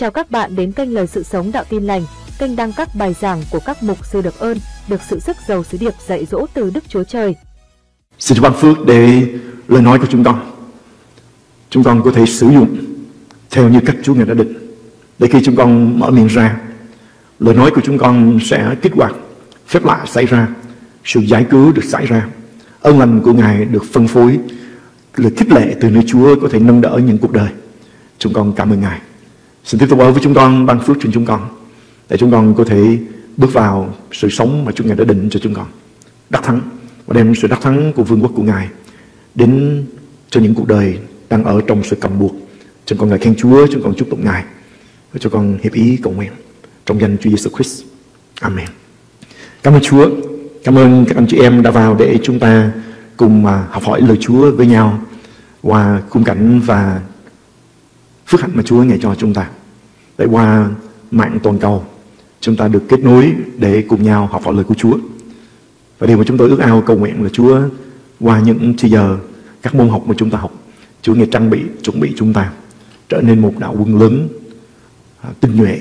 Chào các bạn đến kênh Lời Sự Sống Đạo Tin Lành, kênh đăng các bài giảng của các mục sư được ơn, được sự sức giàu sứ điệp dạy dỗ từ Đức Chúa Trời. Xin Chúa ban phước để lời nói của chúng con có thể sử dụng theo như cách Chúa Ngài đã định. Để khi chúng con mở miệng ra, lời nói của chúng con sẽ kích hoạt phép lạ xảy ra, sự giải cứu được xảy ra, ơn lành của Ngài được phân phối, lời khích lệ từ nơi Chúa có thể nâng đỡ những cuộc đời. Chúng con cảm ơn Ngài. Xin tiếp tục ở với chúng con, ban phước trên chúng con, để chúng con có thể bước vào sự sống mà Chúa Ngài đã định cho chúng con, đắc thắng và đem sự đắc thắng của vương quốc của Ngài đến cho những cuộc đời đang ở trong sự cầm buộc. Chúng con ngợi khen Chúa, chúng con chúc tụng Ngài và cho con hiệp ý cầu nguyện trong danh Chúa Giêsu Christ. Amen. Cảm ơn Chúa, cảm ơn các anh chị em đã vào để chúng ta cùng học hỏi lời Chúa với nhau qua khung cảnh và phước hạnh mà Chúa Ngài cho chúng ta. Để qua mạng toàn cầu, chúng ta được kết nối để cùng nhau học hỏi lời của Chúa. Và điều mà chúng tôi ước ao cầu nguyện là Chúa qua những thời giờ các môn học mà chúng ta học, Chúa Ngài chuẩn bị chúng ta trở nên một đạo quân lớn tinh nhuệ.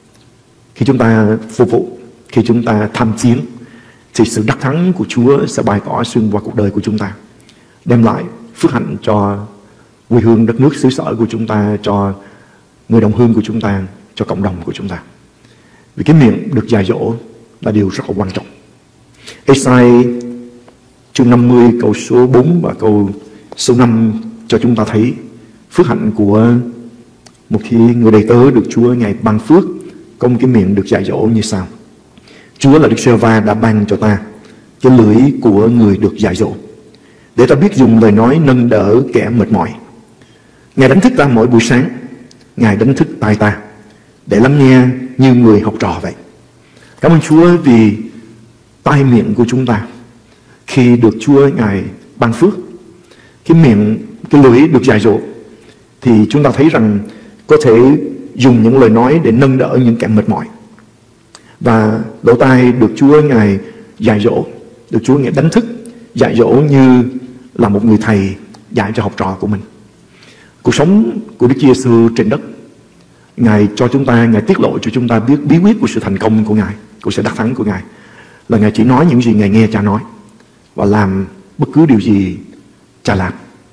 Khi chúng ta phục vụ, khi chúng ta tham chiến, thì sự đắc thắng của Chúa sẽ bày tỏ xuyên qua cuộc đời của chúng ta, đem lại phước hạnh cho quê hương đất nước xứ sở của chúng ta, cho người đồng hương của chúng ta, cho cộng đồng của chúng ta. Vì cái miệng được dạy dỗ là điều rất là quan trọng. Ê-sai chương 50 câu số 4 và câu số 5 cho chúng ta thấy phước hạnh của một khi người đầy tớ được Chúa Ngài ban phước, có một cái miệng được dạy dỗ như sau. Chúa là Đức Giê-hô-va đã ban cho ta cái lưỡi của người được dạy dỗ, để ta biết dùng lời nói nâng đỡ kẻ mệt mỏi. Ngài đánh thức ta mỗi buổi sáng, Ngài đánh thức tai ta để lắng nghe như người học trò vậy. Cảm ơn Chúa vì tai miệng của chúng ta khi được Chúa Ngài ban phước, cái miệng, cái lưỡi được dạy dỗ, thì chúng ta thấy rằng có thể dùng những lời nói để nâng đỡ những kẻ mệt mỏi. Và lỗ tai được Chúa Ngài dạy dỗ, được Chúa Ngài đánh thức, dạy dỗ như là một người thầy dạy cho học trò của mình. Cuộc sống của Đức Chúa Giêsu trên đất, Ngài cho chúng ta, Ngài tiết lộ cho chúng ta biết bí quyết của sự thành công của Ngài, của sự đắc thắng của Ngài, là Ngài chỉ nói những gì Ngài nghe Cha nói và làm bất cứ điều gì Cha làm.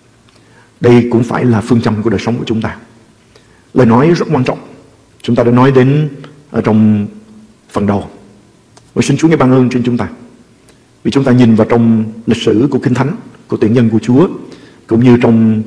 Đây cũng phải là phương châm của đời sống của chúng ta. Lời nói rất quan trọng. Chúng ta đã nói đến ở trong phần đầu. Và xin Chúa Ngài ban ơn trên chúng ta, vì chúng ta nhìn vào trong lịch sử của Kinh Thánh, của tuyển nhân của Chúa, cũng như trong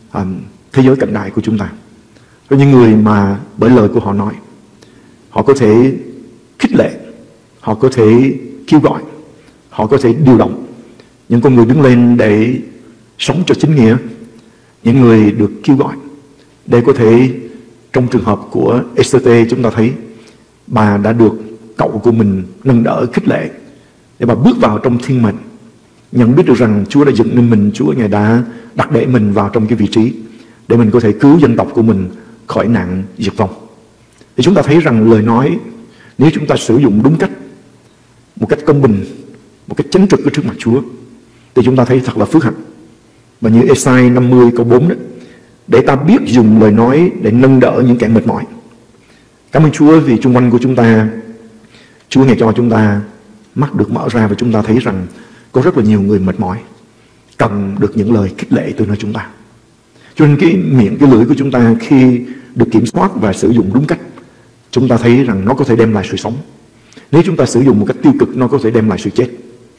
thế giới cận đại của chúng ta, có những người mà bởi lời của họ nói, họ có thể khích lệ, họ có thể kêu gọi, họ có thể điều động những con người đứng lên để sống cho chính nghĩa. Những người được kêu gọi để có thể, trong trường hợp của Esther, chúng ta thấy bà đã được cậu của mình nâng đỡ khích lệ để bà bước vào trong thiên mệnh, nhận biết được rằng Chúa đã dựng nên mình, Chúa Ngài đã đặt để mình vào trong cái vị trí để mình có thể cứu dân tộc của mình khỏi nạn diệt vong. Thì chúng ta thấy rằng lời nói, nếu chúng ta sử dụng đúng cách, một cách công bình, một cách chính trực ở trước mặt Chúa, thì chúng ta thấy thật là phước hạnh. Và như Ê-sai 50 câu 4 đó, để ta biết dùng lời nói để nâng đỡ những kẻ mệt mỏi. Cảm ơn Chúa vì xung quanh của chúng ta, Chúa Ngài cho chúng ta mắt được mở ra và chúng ta thấy rằng có rất là nhiều người mệt mỏi, cần được những lời khích lệ từ nơi chúng ta. Cho nên cái miệng, cái lưỡi của chúng ta khi được kiểm soát và sử dụng đúng cách, chúng ta thấy rằng nó có thể đem lại sự sống. Nếu chúng ta sử dụng một cách tiêu cực, nó có thể đem lại sự chết.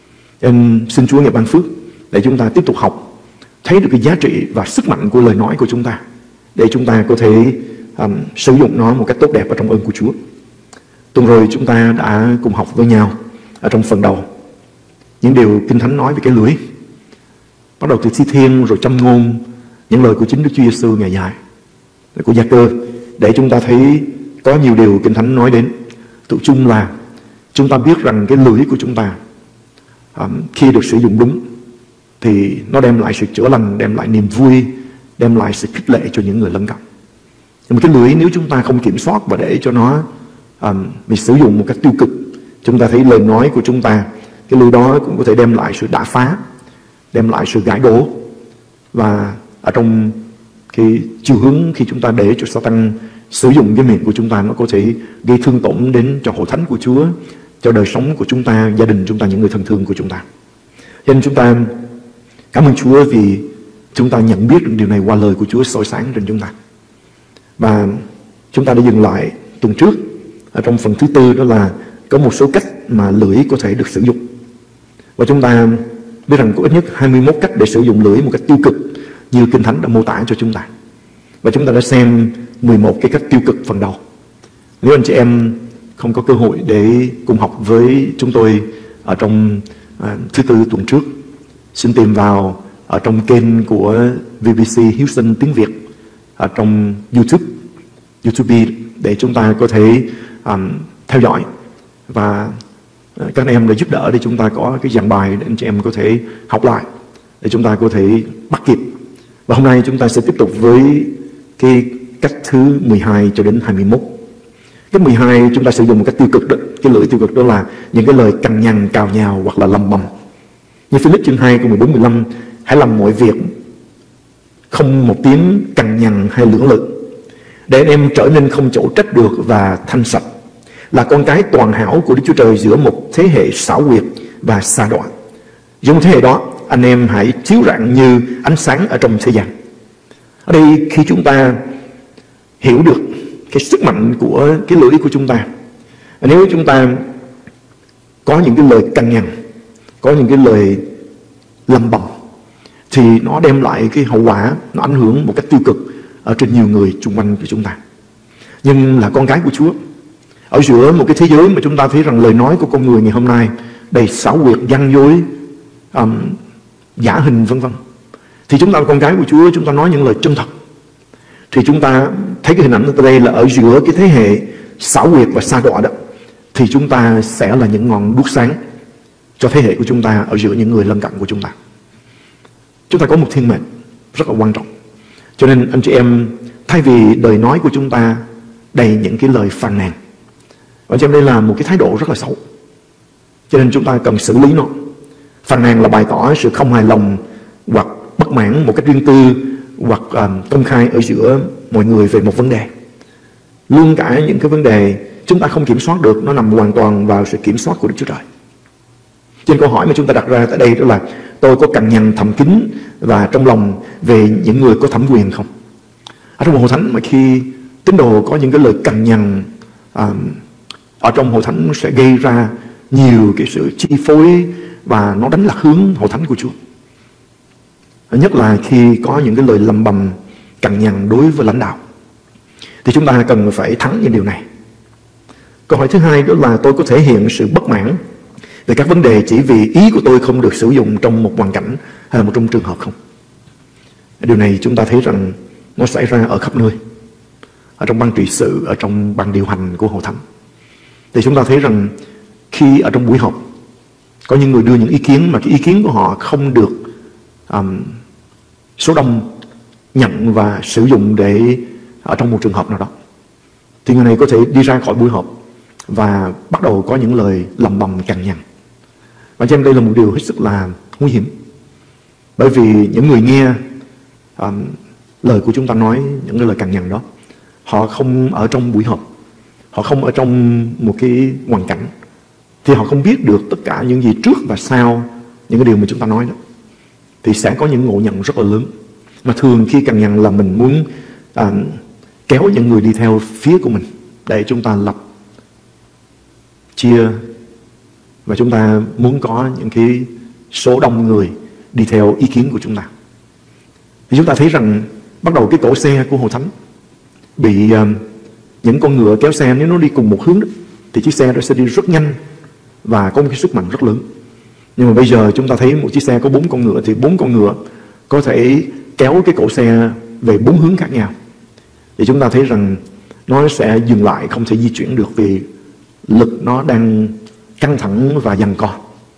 Nên xin Chúa Ngài ban phước để chúng ta tiếp tục học, thấy được cái giá trị và sức mạnh của lời nói của chúng ta, để chúng ta có thể sử dụng nó một cách tốt đẹp ở trong ơn của Chúa. Tuần rồi chúng ta đã cùng học với nhau ở trong phần đầu những điều Kinh Thánh nói về cái lưỡi, bắt đầu từ Thi Thiên rồi Châm Ngôn, những lời của chính Đức Chúa Giêsu Ngài dạy, của Gia-cơ, để chúng ta thấy có nhiều điều Kinh Thánh nói đến. Tụ chung là chúng ta biết rằng cái lưỡi của chúng ta khi được sử dụng đúng thì nó đem lại sự chữa lành, đem lại niềm vui, đem lại sự khích lệ cho những người lân cận. Nhưng mà cái lưỡi nếu chúng ta không kiểm soát và để cho nó mình sử dụng một cách tiêu cực, chúng ta thấy lời nói của chúng ta, cái lưỡi đó cũng có thể đem lại sự đả phá, đem lại sự gãi đổ. Và ở trong cái chiều hướng khi chúng ta để cho Satan sử dụng cái miệng của chúng ta nó có thể gây thương tổn đến cho hội thánh của Chúa, cho đời sống của chúng ta, gia đình chúng ta, những người thân thương của chúng ta. Cho nên chúng ta cảm ơn Chúa vì chúng ta nhận biết được điều này qua lời của Chúa soi sáng trên chúng ta. Và chúng ta đã dừng lại tuần trước ở trong phần thứ tư, đó là có một số cách mà lưỡi có thể được sử dụng. Và chúng ta biết rằng có ít nhất 21 cách để sử dụng lưỡi một cách tiêu cực như Kinh Thánh đã mô tả cho chúng ta. Và chúng ta đã xem 11 cái cách tiêu cực phần đầu. Nếu anh chị em không có cơ hội để cùng học với chúng tôi ở trong thứ tư tuần trước, xin tìm vào ở trong kênh của VBC Houston tiếng Việt ở trong YouTube để chúng ta có thể theo dõi. Và các em đã giúp đỡ để chúng ta có cái giảng bài để anh chị em có thể học lại, để chúng ta có thể bắt kịp. Và hôm nay chúng ta sẽ tiếp tục với cái cách thứ 12 cho đến 21. Cách 12 chúng ta sử dụng một cách tiêu cực đó. Cái lưỡi tiêu cực đó là những cái lời cằn nhằn, cào nhào hoặc là lầm bầm. Như Philip chương 2 câu 14-15: hãy làm mọi việc không một tiếng cằn nhằn hay lưỡng lự, để anh em trở nên không chỗ trách được và thanh sạch, là con cái toàn hảo của Đức Chúa Trời giữa một thế hệ xảo quyệt và sa đọa. Trong thế hệ đó, anh em hãy chiếu rạng như ánh sáng ở trong thế gian. Ở đây khi chúng ta hiểu được cái sức mạnh của cái lưỡi của chúng ta, nếu chúng ta có những cái lời cằn nhằn, có những cái lời lầm bầm, thì nó đem lại cái hậu quả, nó ảnh hưởng một cách tiêu cực ở trên nhiều người xung quanh của chúng ta. Nhưng là con cái của Chúa, ở giữa một cái thế giới mà chúng ta thấy rằng lời nói của con người ngày hôm nay đầy xảo quyệt, gian dối, giả hình vân vân, thì chúng ta là con cái của Chúa, chúng ta nói những lời chân thật. Thì chúng ta thấy cái hình ảnh ở đây là ở giữa cái thế hệ xảo quyệt và sa đọa đó, thì chúng ta sẽ là những ngọn đuốc sáng cho thế hệ của chúng ta ở giữa những người lân cận của chúng ta. Chúng ta có một thiên mệnh rất là quan trọng. Cho nên anh chị em, thay vì lời nói của chúng ta đầy những cái lời phàn nàn, anh chị em, đây là một cái thái độ rất là xấu. Cho nên chúng ta cần xử lý nó. Phàn nàn là bày tỏ sự không hài lòng hoặc bất mãn một cách riêng tư hoặc công khai ở giữa mọi người về một vấn đề. Luôn cả những cái vấn đề chúng ta không kiểm soát được, nó nằm hoàn toàn vào sự kiểm soát của Đức Chúa Trời. Trên câu hỏi mà chúng ta đặt ra tại đây đó là: tôi có cằn nhằn thầm kín và trong lòng về những người có thẩm quyền không? Ở trong hội thánh mà khi tín đồ có những cái lời cằn nhằn ở trong hội thánh, nó sẽ gây ra nhiều cái sự chi phối và nó đánh lạc hướng hội thánh của Chúa. Nhất là khi có những cái lời lầm bầm cằn nhằn đối với lãnh đạo, thì chúng ta cần phải thắng những điều này. Câu hỏi thứ hai đó là: tôi có thể hiện sự bất mãn về các vấn đề chỉ vì ý của tôi không được sử dụng trong một hoàn cảnh hay là một trong trường hợp không? Điều này chúng ta thấy rằng nó xảy ra ở khắp nơi, ở trong ban trị sự, ở trong ban điều hành của hội thánh. Thì chúng ta thấy rằng khi ở trong buổi họp có những người đưa những ý kiến mà cái ý kiến của họ không được số đông nhận và sử dụng để ở trong một trường hợp nào đó, thì người này có thể đi ra khỏi buổi họp và bắt đầu có những lời lầm bầm cằn nhằn. Và cho em đây là một điều hết sức là nguy hiểm, bởi vì những người nghe lời của chúng ta nói, những cái lời cằn nhằn đó, họ không ở trong buổi họp, họ không ở trong một cái hoàn cảnh, thì họ không biết được tất cả những gì trước và sau những cái điều mà chúng ta nói đó, thì sẽ có những ngộ nhận rất là lớn. Mà thường khi cằn nhằn là mình muốn kéo những người đi theo phía của mình để chúng ta lập chia, và chúng ta muốn có những cái số đông người đi theo ý kiến của chúng ta. Thì chúng ta thấy rằng bắt đầu cái cỗ xe của hội thánh bị những con ngựa kéo xe, nếu nó đi cùng một hướng đó, thì chiếc xe đó sẽ đi rất nhanh và có một cái sức mạnh rất lớn. Nhưng mà bây giờ chúng ta thấy một chiếc xe có 4 con ngựa, thì 4 con ngựa có thể kéo cái cỗ xe về 4 hướng khác nhau. Thì chúng ta thấy rằng nó sẽ dừng lại, không thể di chuyển được vì lực nó đang căng thẳng và giằng co.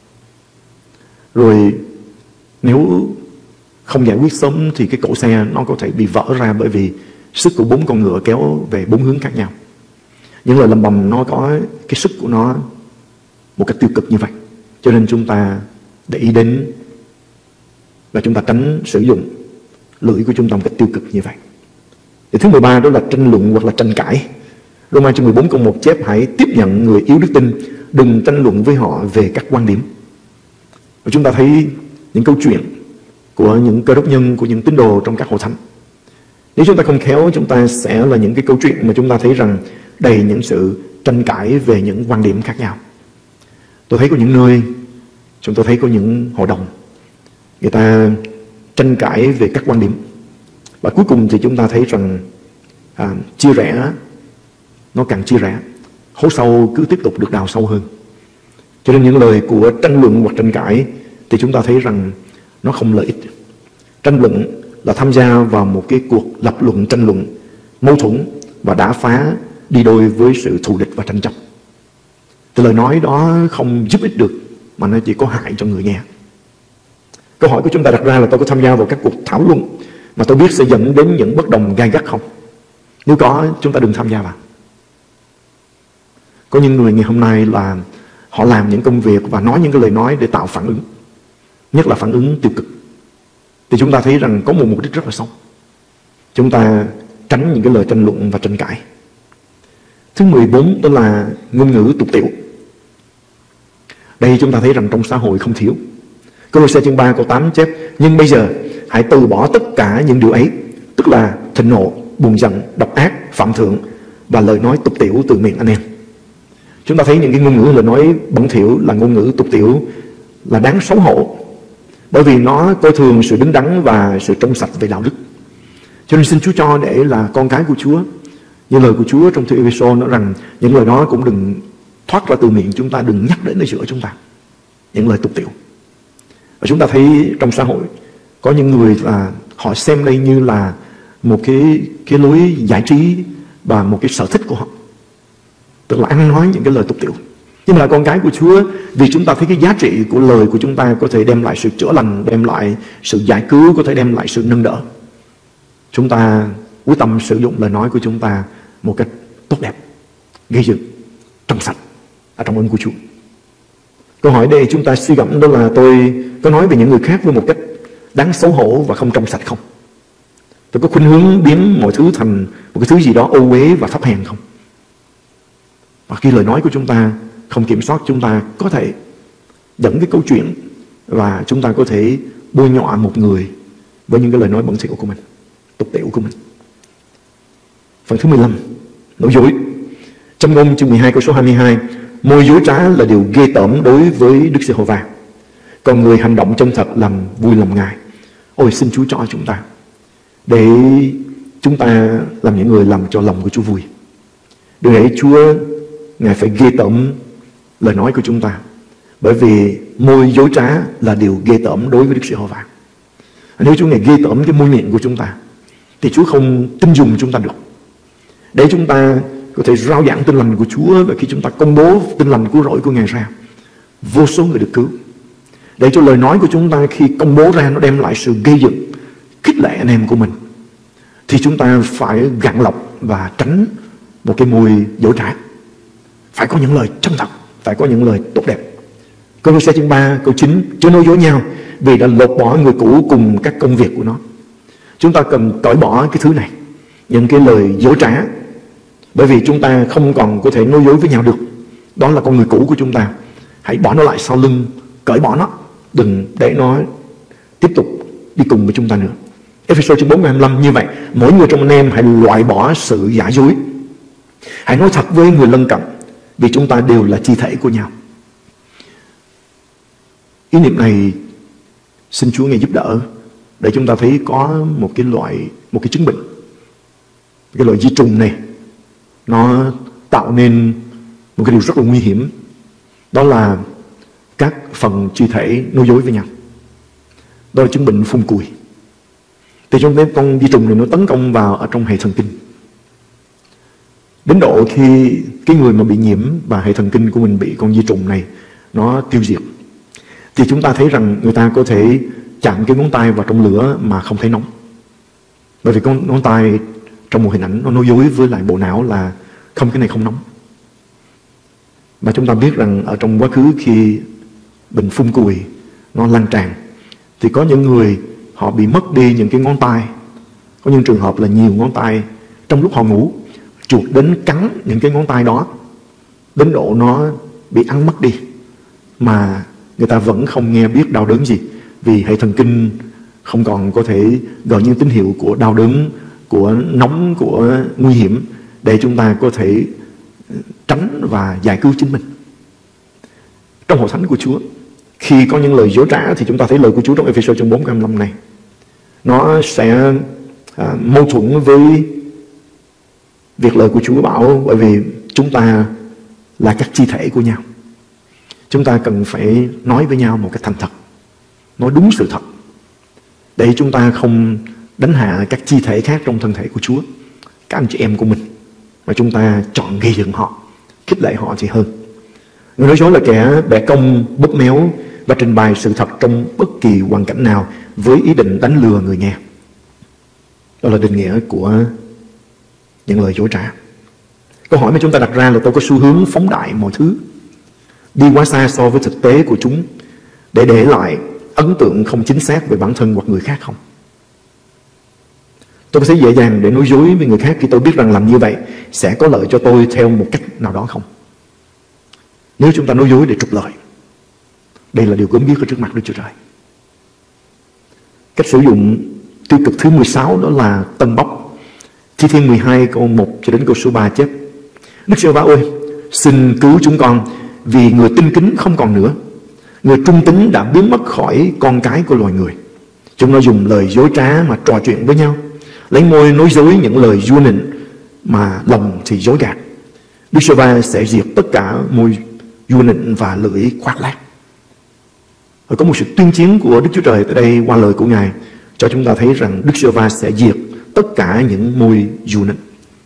Rồi nếu không giải quyết sớm thì cái cỗ xe nó có thể bị vỡ ra, bởi vì sức của 4 con ngựa kéo về 4 hướng khác nhau. Những lời lầm bầm nó có cái sức của nó một cách tiêu cực như vậy. Cho nên chúng ta để ý đến và chúng ta tránh sử dụng lưỡi của chúng ta một cách tiêu cực như vậy. Thì thứ 13 đó là tranh luận hoặc là tranh cãi. Roma chương 14 câu 1 chép: hãy tiếp nhận người yếu đức tin, đừng tranh luận với họ về các quan điểm. Và chúng ta thấy những câu chuyện của những cơ đốc nhân, của những tín đồ trong các hội thánh. Nếu chúng ta không khéo, chúng ta sẽ là những cái câu chuyện mà chúng ta thấy rằng đầy những sự tranh cãi về những quan điểm khác nhau. Tôi thấy có những nơi, chúng tôi thấy có những hội đồng, người ta tranh cãi về các quan điểm. Và cuối cùng thì chúng ta thấy rằng chia rẽ, nó càng chia rẽ, hố sâu cứ tiếp tục được đào sâu hơn. Cho nên những lời của tranh luận hoặc tranh cãi thì chúng ta thấy rằng nó không lợi ích. Tranh luận là tham gia vào một cái cuộc lập luận, tranh luận, mâu thuẫn và đả phá đi đôi với sự thù địch và tranh chấp. Thì lời nói đó không giúp ích được, mà nó chỉ có hại cho người nghe. Câu hỏi của chúng ta đặt ra là tôi có tham gia vào các cuộc thảo luận mà tôi biết sẽ dẫn đến những bất đồng gay gắt không? Nếu có, chúng ta đừng tham gia vào. Có những người ngày hôm nay là họ làm những công việc và nói những cái lời nói để tạo phản ứng, nhất là phản ứng tiêu cực. Thì chúng ta thấy rằng có một mục đích rất là xấu. Chúng ta tránh những cái lời tranh luận và tranh cãi. Thứ 14 đó là ngôn ngữ tục tiểu. Đây chúng ta thấy rằng trong xã hội không thiếu. Cô-lô-se chương 3 câu 8 chép: nhưng bây giờ hãy từ bỏ tất cả những điều ấy, tức là thịnh nộ, buồn giận, độc ác, phạm thượng và lời nói tục tiểu từ miệng anh em. Chúng ta thấy những cái ngôn ngữ lời nói bẩn thỉu là ngôn ngữ tục tiểu là đáng xấu hổ, bởi vì nó coi thường sự đứng đắn và sự trong sạch về đạo đức. Cho nên xin Chúa cho để là con cái của Chúa, như lời của Chúa trong thư Ê-phê-sô nói rằng những lời đó cũng đừng thoát ra từ miệng chúng ta, đừng nhắc đến nơi giữa chúng ta những lời tục tiểu. Và chúng ta thấy trong xã hội có những người là họ xem đây như là một cái lối giải trí và một cái sở thích của họ, tức là ăn nói những cái lời tục tiểu. Nhưng mà là con cái của Chúa, vì chúng ta thấy cái giá trị của lời của chúng ta có thể đem lại sự chữa lành, đem lại sự giải cứu, có thể đem lại sự nâng đỡ. Chúng ta quyết tâm sử dụng lời nói của chúng ta một cách tốt đẹp, gây dựng, trong sạch ở trong ơn của Chúa. Câu hỏi đây chúng ta suy gẫm đó là tôi có nói về những người khác với một cách đáng xấu hổ và không trong sạch không? Tôi có khuynh hướng biến mọi thứ thành một cái thứ gì đó ô uế và thấp hèn không? Và khi lời nói của chúng ta không kiểm soát, chúng ta có thể dẫn cái câu chuyện và chúng ta có thể bôi nhọ một người với những cái lời nói bẩn thỉu của mình, tục tiểu của mình. Phần thứ 15, nói dối. Châm ngôn chương 12 câu số 22: môi dối trá là điều ghê tởm đối với Đức Giê-hô-va, còn người hành động chân thật làm vui lòng Ngài. Ôi xin Chúa cho chúng ta để chúng ta làm những người làm cho lòng của Chúa vui. Điều đấy Chúa Ngài phải ghê tởm lời nói của chúng ta, bởi vì môi dối trá là điều ghê tởm đối với Đức Giê-hô-va. Nếu Chúa Ngài ghê tởm cái môi miệng của chúng ta thì Chúa không tin dùng chúng ta được. Để chúng ta có thể rao giảng tin lành của Chúa, và khi chúng ta công bố tin lành cứu rỗi của Ngài ra, vô số người được cứu. Để cho lời nói của chúng ta khi công bố ra nó đem lại sự gây dựng, khích lệ anh em của mình, thì chúng ta phải gạn lọc và tránh một cái môi dối trá. Phải có những lời chân thật, phải có những lời tốt đẹp. Cô-lô-se chương 3 câu 9: chớ nói dối nhau, vì đã lột bỏ người cũ cùng các công việc của nó. Chúng ta cần cởi bỏ cái thứ này, những cái lời dối trá, bởi vì chúng ta không còn có thể nói dối với nhau được. Đó là con người cũ của chúng ta. Hãy bỏ nó lại sau lưng, cởi bỏ nó, đừng để nó tiếp tục đi cùng với chúng ta nữa. Ê-phê-sô chương 4 câu 25: như vậy mỗi người trong anh em hãy loại bỏ sự giả dối, hãy nói thật với người lân cận, vì chúng ta đều là chi thể của nhau. Ý niệm này xin Chúa Ngài giúp đỡ để chúng ta thấy có một cái chứng bệnh. Cái loại di trùng này nó tạo nên một cái điều rất là nguy hiểm, đó là các phần chi thể nói dối với nhau. Đó là chứng bệnh phun cùi. Thì trong cái con di trùng này nó tấn công vào ở trong hệ thần kinh, đến độ khi cái người mà bị nhiễm và hệ thần kinh của mình bị con di trùng này nó tiêu diệt, thì chúng ta thấy rằng người ta có thể chạm cái ngón tay vào trong lửa mà không thấy nóng, bởi vì con ngón tay trong một hình ảnh nó nói dối với lại bộ não là không, cái này không nóng. Và chúng ta biết rằng ở trong quá khứ khi bệnh phun cùi nó lan tràn, thì có những người họ bị mất đi những cái ngón tay, có những trường hợp là nhiều ngón tay Trong lúc họ ngủ, chuột đến cắn những cái ngón tay đó, đến độ nó bị ăn mất đi, mà người ta vẫn không nghe biết đau đớn gì, vì hệ thần kinh không còn có thể gọi những tín hiệu của đau đớn, của nóng, của nguy hiểm để chúng ta có thể tránh và giải cứu chính mình. Trong hội thánh của Chúa, khi có những lời dối trá thì chúng ta thấy lời của Chúa trong Ê-phê-sô chương 4 câu 25 này, nó sẽ mâu thuẫn với việc lời của Chúa bảo, bởi vì chúng ta là các chi thể của nhau. Chúng ta cần phải nói với nhau một cách thành thật, nói đúng sự thật, để chúng ta không đánh hạ các chi thể khác trong thân thể của Chúa, các anh chị em của mình, mà chúng ta chọn gây dựng họ, khích lệ họ thì hơn. Người nói dối là kẻ bẻ cong, bóp méo và trình bày sự thật trong bất kỳ hoàn cảnh nào với ý định đánh lừa người nghe. Đó là định nghĩa của những lời dối trá. Câu hỏi mà chúng ta đặt ra là tôi có xu hướng phóng đại mọi thứ, đi quá xa so với thực tế của chúng để lại ấn tượng không chính xác về bản thân hoặc người khác không? Tôi có thấy dễ dàng để nói dối với người khác khi tôi biết rằng làm như vậy sẽ có lợi cho tôi theo một cách nào đó không? Nếu chúng ta nói dối để trục lợi, đây là điều gớm ghiếc ở trước mặt Đức Chúa Trời. Cách sử dụng tiêu cực thứ 16 đó là tân bốc. Thi Thiên 12 câu 1 cho đến câu số 3 chép: Đức Giê-hô-va ơi, xin cứu chúng con, vì người tinh kính không còn nữa. Người trung tín đã biến mất khỏi con cái của loài người. Chúng nó dùng lời dối trá mà trò chuyện với nhau, lấy môi nói dối những lời vua nịnh, mà lòng thì dối gạt. Đức Giê-hô-va sẽ diệt tất cả môi vua nịnh và lưỡi khoác lác. Và có một sự tuyên chiến của Đức Chúa Trời tại đây qua lời của Ngài, cho chúng ta thấy rằng Đức Giê-hô-va sẽ diệt tất cả những môi vua nịnh.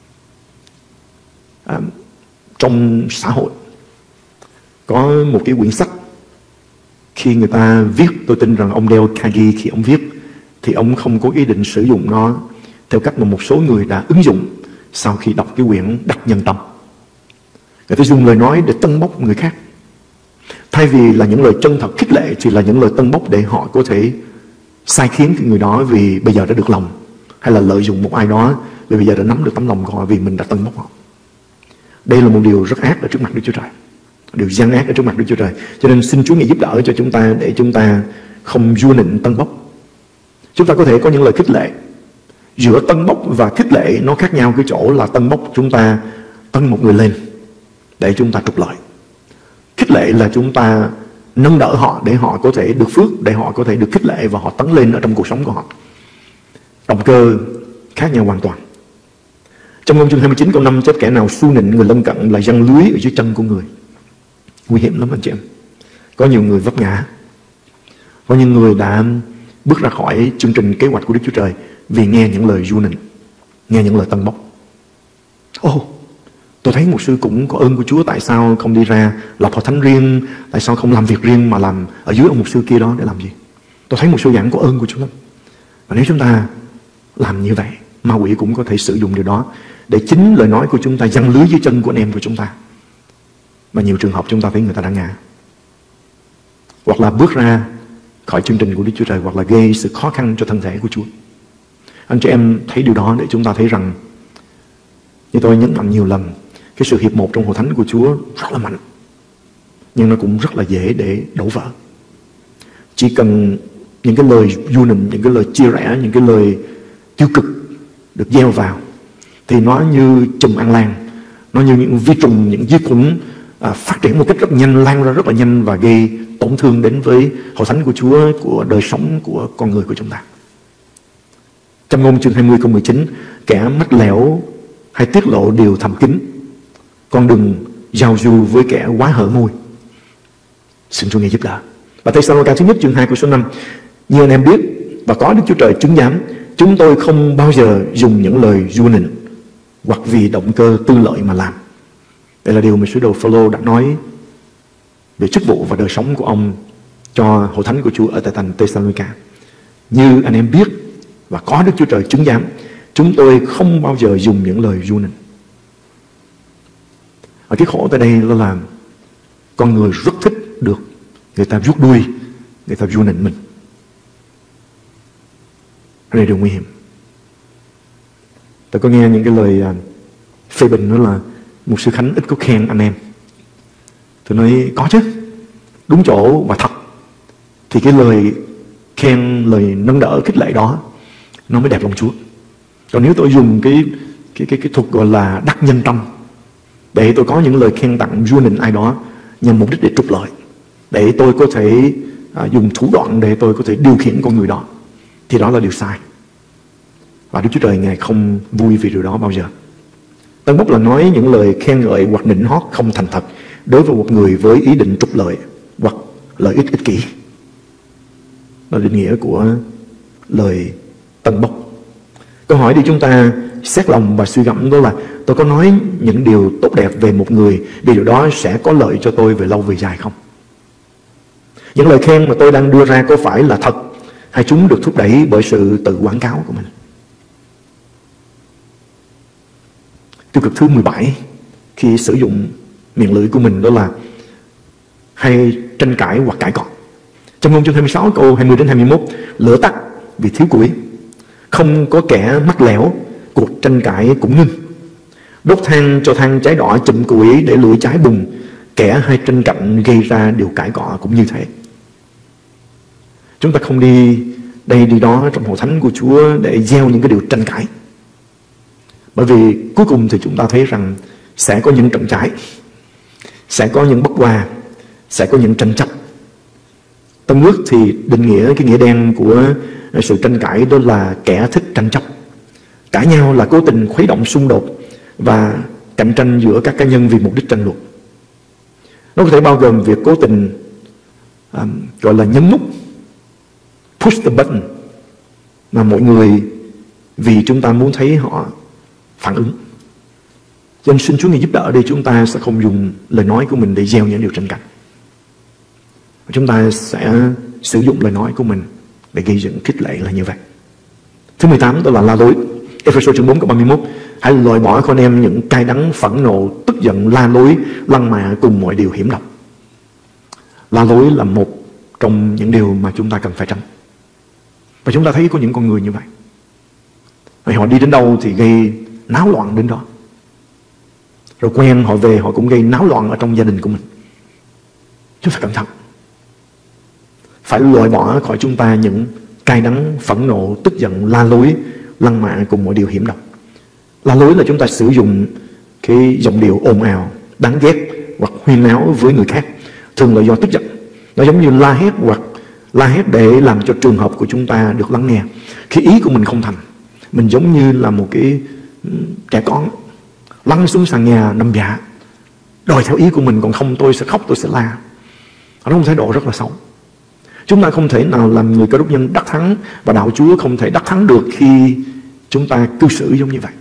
Trong xã hội có một cái quyển sách, khi người ta viết, tôi tin rằng ông Dale Carnegie khi ông viết thì ông không có ý định sử dụng nó theo cách mà một số người đã ứng dụng sau khi đọc cái quyển Đắc Nhân Tâm. Người ta dùng lời nói để tân bốc người khác, thay vì là những lời chân thật khích lệ thì là những lời tân bốc để họ có thể sai khiến cái người đó vì bây giờ đã được lòng, hay là lợi dụng một ai đó vì bây giờ đã nắm được tấm lòng của họ vì mình đã tân bốc họ. Đây là một điều rất ác ở trước mặt Đức Chúa Trời, điều gian ác ở trước mặt Đức Chúa Trời. Cho nên xin Chúa Ngài giúp đỡ cho chúng ta để chúng ta không vua nịnh tân bốc. Chúng ta có thể có những lời khích lệ. Giữa tân bốc và khích lệ nó khác nhau cái chỗ là tân bốc chúng ta tân một người lên để chúng ta trục lợi. Khích lệ là chúng ta nâng đỡ họ để họ có thể được phước, để họ có thể được khích lệ và họ tấn lên ở trong cuộc sống của họ. Động cơ khác nhau hoàn toàn. Trong Ngôn chương 29 câu 5 chép: Kẻ nào xu nịnh người lân cận là giăng lưới ở dưới chân của người. Nguy hiểm lắm anh chị em. Có nhiều người vấp ngã, có những người đã bước ra khỏi chương trình kế hoạch của Đức Chúa Trời vì nghe những lời vua nịnh, nghe những lời tân bốc. Tôi thấy một sư cũng có ơn của Chúa, tại sao không đi ra lập hội thánh riêng, tại sao không làm việc riêng mà làm ở dưới ông một sư kia đó để làm gì? Tôi thấy một sư giảng có ơn của Chúa lắm. Và nếu chúng ta làm như vậy, ma quỷ cũng có thể sử dụng điều đó để chính lời nói của chúng ta giăng lưới dưới chân của anh em của chúng ta. Và nhiều trường hợp chúng ta thấy người ta đã ngã, hoặc là bước ra khỏi chương trình của Đức Chúa Trời, hoặc là gây sự khó khăn cho thân thể của Chúa. Anh chị em thấy điều đó để chúng ta thấy rằng, như tôi nhấn mạnh nhiều lần, cái sự hiệp một trong hội thánh của Chúa rất là mạnh, nhưng nó cũng rất là dễ để đổ vỡ. Chỉ cần những cái lời vua nịnh, những cái lời chia rẽ, những cái lời tiêu cực được gieo vào thì nó như chùm ăn lan, nó như những vi trùng, những vi khuẩn phát triển một cách rất nhanh, lan ra rất là nhanh và gây tổn thương đến với hội thánh của Chúa, của đời sống của con người của chúng ta. Trong Ngôn chương 20 câu 19: Kẻ mách lẻo hay tiết lộ điều thầm kín, con đừng giao du với kẻ quá hở môi. Xin Chúa Ngài giúp đỡ. Và Thê-sa-lô-ni-ca thứ nhất chương 2 câu số 5: Như anh em biết và có Đức Chúa Trời chứng giám, chúng tôi không bao giờ dùng những lời vua nịnh hoặc vì động cơ tư lợi mà làm. Đây là điều mà sứ đồ Phao-lô đã nói về chức vụ và đời sống của ông cho hội thánh của Chúa ở tại thành Thê-sa-lô-ni-ca. Như anh em biết và có Đức Chúa Trời chứng giám, chúng tôi không bao giờ dùng những lời vua nịnh. Ở cái khổ tại đây là con người rất thích được người ta vuốt đuôi, người ta vua nịnh mình. Đây là điều nguy hiểm. Tôi có nghe những cái lời phê bình đó là mục sư Khánh ít có khen anh em. Tôi nói có chứ, đúng chỗ và thật. Thì cái lời khen, lời nâng đỡ, khích lệ đó nó mới đẹp lòng Chúa. Còn nếu tôi dùng cái thuật gọi là đắc nhân tâm để tôi có những lời khen tặng vua nịnh ai đó nhằm mục đích để trục lợi, để tôi có thể dùng thủ đoạn để tôi có thể điều khiển con người đó, thì đó là điều sai. Và Đức Chúa Trời Ngài không vui vì điều đó bao giờ. Tân Bốc là nói những lời khen ngợi hoặc nịnh hót không thành thật đối với một người với ý định trục lợi hoặc lợi ích ích kỷ. Đó là định nghĩa của lời Tân Bốc. Câu hỏi để chúng ta xét lòng và suy gẫm đó là tôi có nói những điều tốt đẹp về một người vì điều đó sẽ có lợi cho tôi về lâu về dài không? Những lời khen mà tôi đang đưa ra có phải là thật hay chúng được thúc đẩy bởi sự tự quảng cáo của mình? Tiêu cực thứ 17 khi sử dụng miệng lưỡi của mình đó là hay tranh cãi hoặc cãi cọ. Trong Ngôn chương 26 câu 20 đến 21, lửa tắt vì thiếu củi, không có kẻ mắc lẻo, cuộc tranh cãi cũng ngưng. Đốt than cho than cháy đỏ, chụm củi để lửa cháy bùng, kẻ hay tranh cạnh gây ra điều cãi cọ cũng như thế. Chúng ta không đi đây đi đó trong hội thánh của Chúa để gieo những cái điều tranh cãi. Bởi vì cuối cùng thì chúng ta thấy rằng sẽ có những trận cháy, sẽ có những bất hòa, sẽ có những tranh chấp. Tân ước thì định nghĩa cái nghĩa đen của sự tranh cãi đó là kẻ thích tranh chấp. Cãi nhau là cố tình khuấy động xung đột và cạnh tranh giữa các cá nhân vì mục đích tranh luận. Nó có thể bao gồm việc cố tình gọi là nhấn nút, push the button, mà mọi người vì chúng ta muốn thấy họ phản ứng. Cho nên xin Chúa Ngài giúp đỡ để chúng ta sẽ không dùng lời nói của mình để gieo những điều tranh cãi. Chúng ta sẽ sử dụng lời nói của mình để gây dựng khích lệ là như vậy. Thứ 18 đó là la lối. Ê-phê-sô chương 4 câu 31, hãy loại bỏ con em những cay đắng, phẫn nộ, tức giận, la lối, lăng mạ cùng mọi điều hiểm độc. La lối là một trong những điều mà chúng ta cần phải tránh. Và chúng ta thấy có những con người như vậy. Rồi họ đi đến đâu thì gây náo loạn đến đó. Rồi quen họ về họ cũng gây náo loạn ở trong gia đình của mình. Chúng ta cẩn thận. Phải loại bỏ khỏi chúng ta những cay đắng, phẫn nộ, tức giận, la lối, lăng mạ cùng mọi điều hiểm độc. La lối là chúng ta sử dụng cái giọng điệu ồn ào, đáng ghét hoặc huyên náo với người khác, thường là do tức giận. Nó giống như la hét hoặc la hét để làm cho trường hợp của chúng ta được lắng nghe. Khi ý của mình không thành, mình giống như là một cái trẻ con lăn xuống sàn nhà nằm dạ, đòi theo ý của mình, còn không tôi sẽ khóc, tôi sẽ la. Đó là một thái độ rất là xấu. Chúng ta không thể nào làm người Cơ Đốc nhân đắc thắng, và đạo Chúa không thể đắc thắng được khi chúng ta cư xử giống như vậy.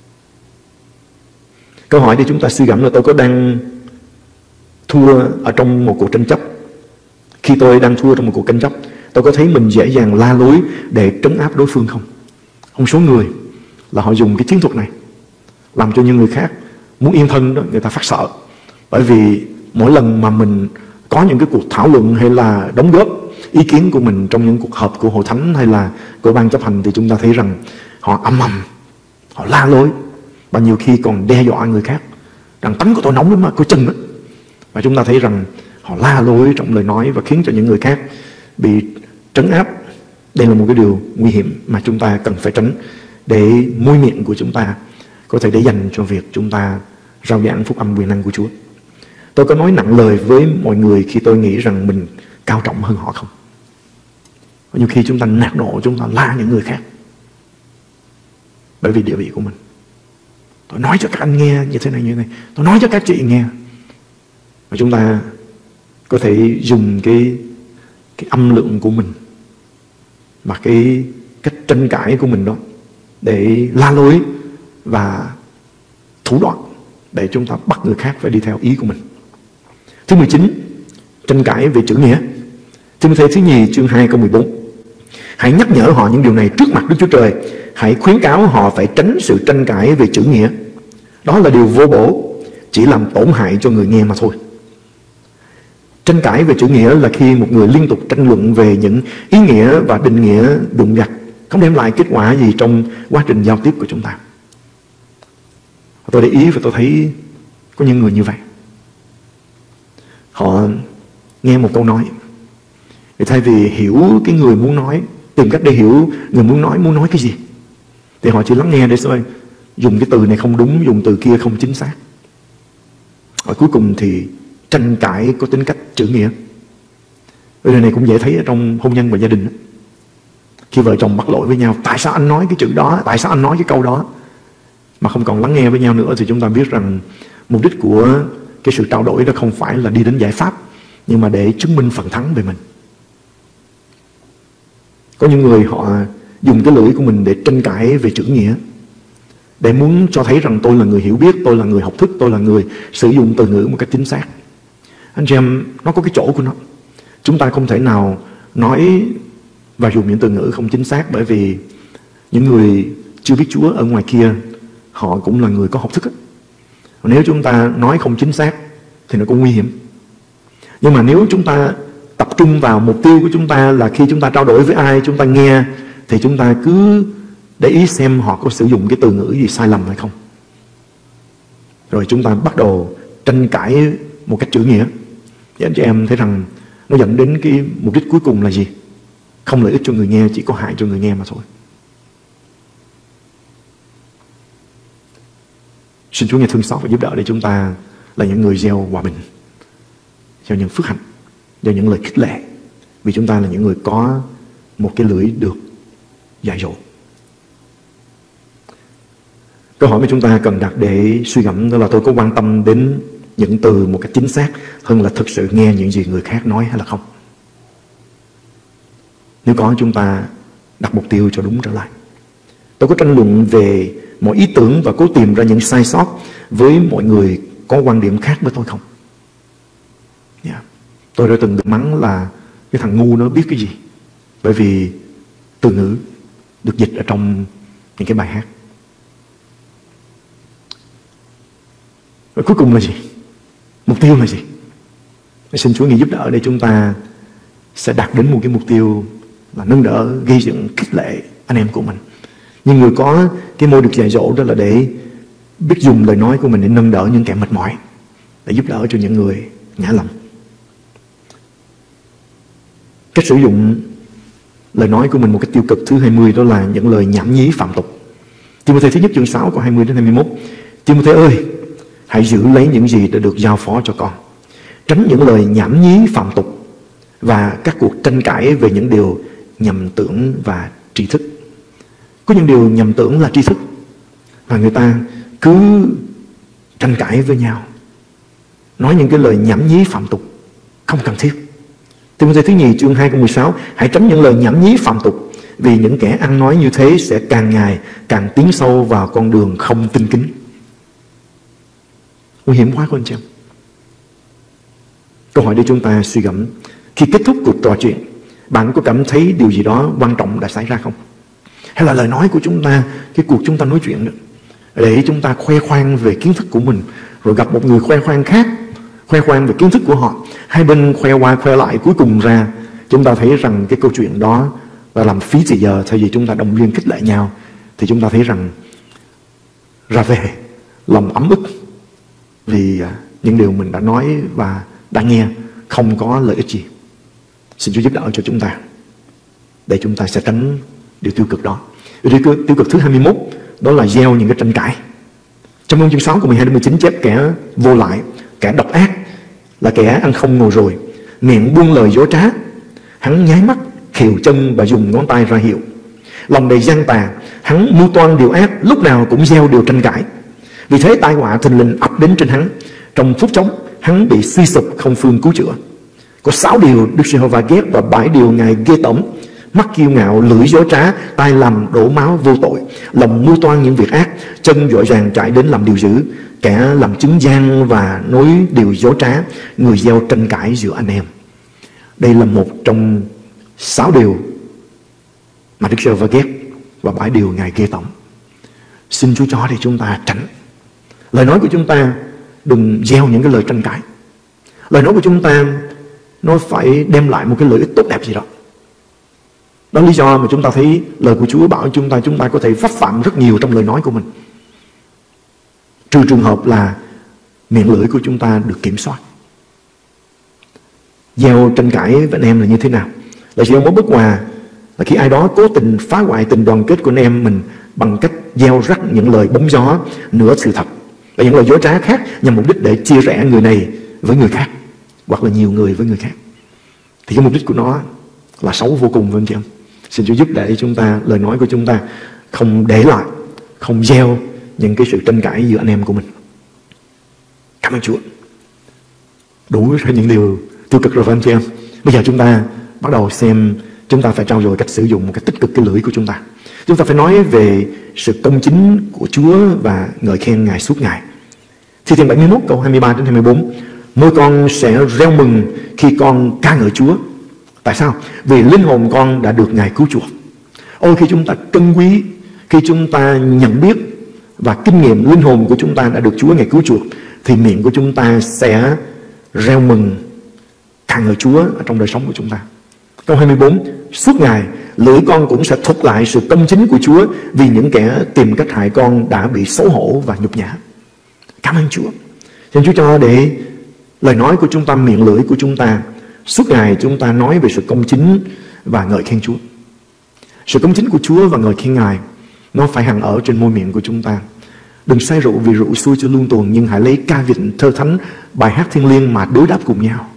Câu hỏi để chúng ta suy gẫm là tôi có đang thua ở trong một cuộc tranh chấp? Khi tôi đang thua trong một cuộc tranh chấp, tôi có thấy mình dễ dàng la lối để trấn áp đối phương không? Một số người là họ dùng cái chiến thuật này làm cho những người khác muốn yên thân đó, người ta phát sợ. Bởi vì mỗi lần mà mình có những cái cuộc thảo luận hay là đóng góp ý kiến của mình trong những cuộc họp của hội thánh hay là của ban chấp hành, thì chúng ta thấy rằng họ ầm ầm, họ la lối, và nhiều khi còn đe dọa người khác rằng tánh của tôi nóng lắm mà, coi chừng đó. Và chúng ta thấy rằng họ la lối trong lời nói và khiến cho những người khác bị trấn áp. Đây là một cái điều nguy hiểm mà chúng ta cần phải tránh, để môi miệng của chúng ta có thể để dành cho việc chúng ta rao giảng phúc âm quyền năng của Chúa. Tôi có nói nặng lời với mọi người khi tôi nghĩ rằng mình cao trọng hơn họ không? Nhiều khi chúng ta nạt nộ, chúng ta la những người khác bởi vì địa vị của mình. Tôi nói cho các anh nghe như thế này như thế này, tôi nói cho các chị nghe. Và chúng ta có thể dùng cái âm lượng của mình và cái cách tranh cãi của mình đó để la lối và thủ đoạn để chúng ta bắt người khác phải đi theo ý của mình. Thứ 19, tranh cãi về chữ nghĩa. Thi-mô-thê thứ nhì chương 2 câu 14. Hãy nhắc nhở họ những điều này trước mặt Đức Chúa Trời. Hãy khuyến cáo họ phải tránh sự tranh cãi về chữ nghĩa. Đó là điều vô bổ, chỉ làm tổn hại cho người nghe mà thôi. Tranh cãi về chữ nghĩa là khi một người liên tục tranh luận về những ý nghĩa và định nghĩa đụng vặt, không đem lại kết quả gì trong quá trình giao tiếp của chúng ta. Tôi để ý và tôi thấy có những người như vậy. Họ nghe một câu nói, thì thay vì hiểu cái người muốn nói, tìm cách để hiểu người muốn nói cái gì, thì họ chỉ lắng nghe để xem dùng cái từ này không đúng, dùng từ kia không chính xác. Ở cuối cùng thì tranh cãi có tính cách chữ nghĩa. Điều này cũng dễ thấy ở trong hôn nhân và gia đình. Khi vợ chồng mắc lỗi với nhau, tại sao anh nói cái chữ đó, tại sao anh nói cái câu đó, mà không còn lắng nghe với nhau nữa, thì chúng ta biết rằng mục đích của cái sự trao đổi đó không phải là đi đến giải pháp, nhưng mà để chứng minh phần thắng về mình. Có những người họ dùng cái lưỡi của mình để tranh cãi về chữ nghĩa, để muốn cho thấy rằng tôi là người hiểu biết, tôi là người học thức, tôi là người sử dụng từ ngữ một cách chính xác. Anh chị em, nó có cái chỗ của nó. Chúng ta không thể nào nói và dùng những từ ngữ không chính xác, bởi vì những người chưa biết Chúa ở ngoài kia, họ cũng là người có học thức ấy. Nếu chúng ta nói không chính xác thì nó cũng nguy hiểm. Nhưng mà nếu chúng ta tập trung vào mục tiêu của chúng ta là khi chúng ta trao đổi với ai, chúng ta nghe, thì chúng ta cứ để ý xem họ có sử dụng cái từ ngữ gì sai lầm hay không. Rồi chúng ta bắt đầu tranh cãi một cách chữ nghĩa. Thì anh chị em thấy rằng nó dẫn đến cái mục đích cuối cùng là gì? Không lợi ích cho người nghe, chỉ có hại cho người nghe mà thôi. Xin Chúa nghe thương xót và giúp đỡ để chúng ta là những người gieo hòa bình, gieo những phước hạnh, gieo những lời khích lệ, vì chúng ta là những người có một cái lưỡi được dạy dỗ. Câu hỏi mà chúng ta cần đặt để suy ngẫm đó là tôi có quan tâm đến những từ một cách chính xác hơn là thực sự nghe những gì người khác nói hay là không? Nếu có, chúng ta đặt mục tiêu cho đúng trở lại. Tôi có tranh luận về mọi ý tưởng và cố tìm ra những sai sót với mọi người có quan điểm khác với tôi không? Tôi đã từng được mắng là cái thằng ngu nó biết cái gì, bởi vì từ ngữ được dịch ở trong những cái bài hát. Rồi cuối cùng là gì? Mục tiêu là gì? Xin Chúa nghĩ giúp đỡ để chúng ta sẽ đạt đến một cái mục tiêu là nâng đỡ, gây dựng, khích lệ anh em của mình. Nhưng người có cái môi được dạy dỗ đó là để biết dùng lời nói của mình để nâng đỡ những kẻ mệt mỏi, để giúp đỡ cho những người ngã lòng. Cách sử dụng lời nói của mình một cách tiêu cực thứ 20 đó là những lời nhảm nhí phạm tục. Timôthê thứ nhất chương 6 câu 20 đến 21. Timôthê ơi, hãy giữ lấy những gì đã được giao phó cho con. Tránh những lời nhảm nhí phạm tục và các cuộc tranh cãi về những điều nhầm tưởng và tri thức. Có những điều nhầm tưởng là tri thức và người ta cứ tranh cãi với nhau, nói những cái lời nhảm nhí phạm tục không cần thiết. Timôthê thứ nhì chương 2 câu 16. Hãy tránh những lời nhảm nhí phạm tục, vì những kẻ ăn nói như thế sẽ càng ngày càng tiến sâu vào con đường không tinh kính. Nguy hiểm quá con chị em. Câu hỏi để chúng ta suy gẫm: khi kết thúc cuộc trò chuyện, bạn có cảm thấy điều gì đó quan trọng đã xảy ra không? Hay là lời nói của chúng ta, cái cuộc chúng ta nói chuyện đó, để chúng ta khoe khoang về kiến thức của mình, rồi gặp một người khoe khoang khác, khoe khoang về kiến thức của họ, hai bên khoe qua khoe lại, cuối cùng ra chúng ta thấy rằng cái câu chuyện đó là làm phí thời giờ. Thay vì chúng ta động viên khích lệ nhau, thì chúng ta thấy rằng ra về lòng ấm ức vì những điều mình đã nói và đã nghe không có lợi ích gì. Xin Chúa giúp đỡ cho chúng ta để chúng ta sẽ tránh điều tiêu cực đó. Điều tiêu cực thứ 21 đó là gieo những cái tranh cãi. Trong Ngôn chương 6 câu 12 đến 19 chép: kẻ vô lại, kẻ độc ác là kẻ ăn không ngồi rồi, miệng buông lời dối trá, hắn nháy mắt, khều chân và dùng ngón tay ra hiệu. Lòng đầy gian tà, hắn mưu toan điều ác, lúc nào cũng gieo điều tranh cãi. Vì thế tai họa thình lình ập đến trên hắn, trong phút chốc hắn bị suy sụp không phương cứu chữa. Có 6 điều Đức Giê-hô-va ghét và 7 điều Ngài ghê tởm: mắt kiêu ngạo, lưỡi dối trá, tai làm đổ máu vô tội, lòng mưu toan những việc ác, chân vội vàng chạy đến làm điều dữ, kẻ làm chứng gian và nói điều dối trá, người gieo tranh cãi giữa anh em. Đây là một trong 6 điều mà Đức Giê-hô-va ghét và 7 điều Ngài ghê tởm. Xin Chúa cho để chúng ta tránh. Lời nói của chúng ta đừng gieo những cái lời tranh cãi. Lời nói của chúng ta nó phải đem lại một cái lợi ích tốt đẹp gì đó. Đó là lý do mà chúng ta thấy lời của Chúa bảo chúng ta có thể vấp phạm rất nhiều trong lời nói của mình. trừ trường hợp là miệng lưỡi của chúng ta được kiểm soát. Gieo tranh cãi với anh em là như thế nào? Là sự ông bất hòa là khi ai đó cố tình phá hoại tình đoàn kết của anh em mình bằng cách gieo rắc những lời bóng gió nửa sự thật và những lời dối trá khác nhằm mục đích để chia rẽ người này với người khác, hoặc là nhiều người với người khác. Thì cái mục đích của nó là xấu vô cùng, phải không chị em? Xin Chúa giúp để chúng ta, lời nói của chúng ta không để lại, không gieo những cái sự tranh cãi giữa anh em của mình. Cảm ơn Chúa. Đủ ra những điều tiêu cực rồi phải không chị em? Bây giờ chúng ta bắt đầu xem chúng ta phải trau dồi cách sử dụng một cách tích cực cái lưỡi của chúng ta. Chúng ta phải nói về sự công chính của Chúa và ngợi khen Ngài suốt ngày. Thi Thiên 71 câu 23 đến 24. Môi con sẽ reo mừng khi con ca ngợi Chúa. Tại sao? Vì linh hồn con đã được Ngài cứu chuộc. Ôi, khi chúng ta trân quý, khi chúng ta nhận biết và kinh nghiệm linh hồn của chúng ta đã được Chúa Ngài cứu chuộc, thì miệng của chúng ta sẽ reo mừng ca ngợi Chúa ở trong đời sống của chúng ta. Câu 24. Suốt ngày lưỡi con cũng sẽ thuật lại sự công chính của Chúa, vì những kẻ tìm cách hại con đã bị xấu hổ và nhục nhã. Cảm ơn Chúa. Xin Chúa cho để lời nói của chúng ta, miệng lưỡi của chúng ta, suốt ngày chúng ta nói về sự công chính và ngợi khen Chúa. Sự công chính của Chúa và ngợi khen Ngài nó phải hằng ở trên môi miệng của chúng ta. Đừng say rượu vì rượu xui cho luôn tuồng, nhưng hãy lấy ca vịnh, thơ thánh, bài hát thiêng liêng mà đối đáp cùng nhau.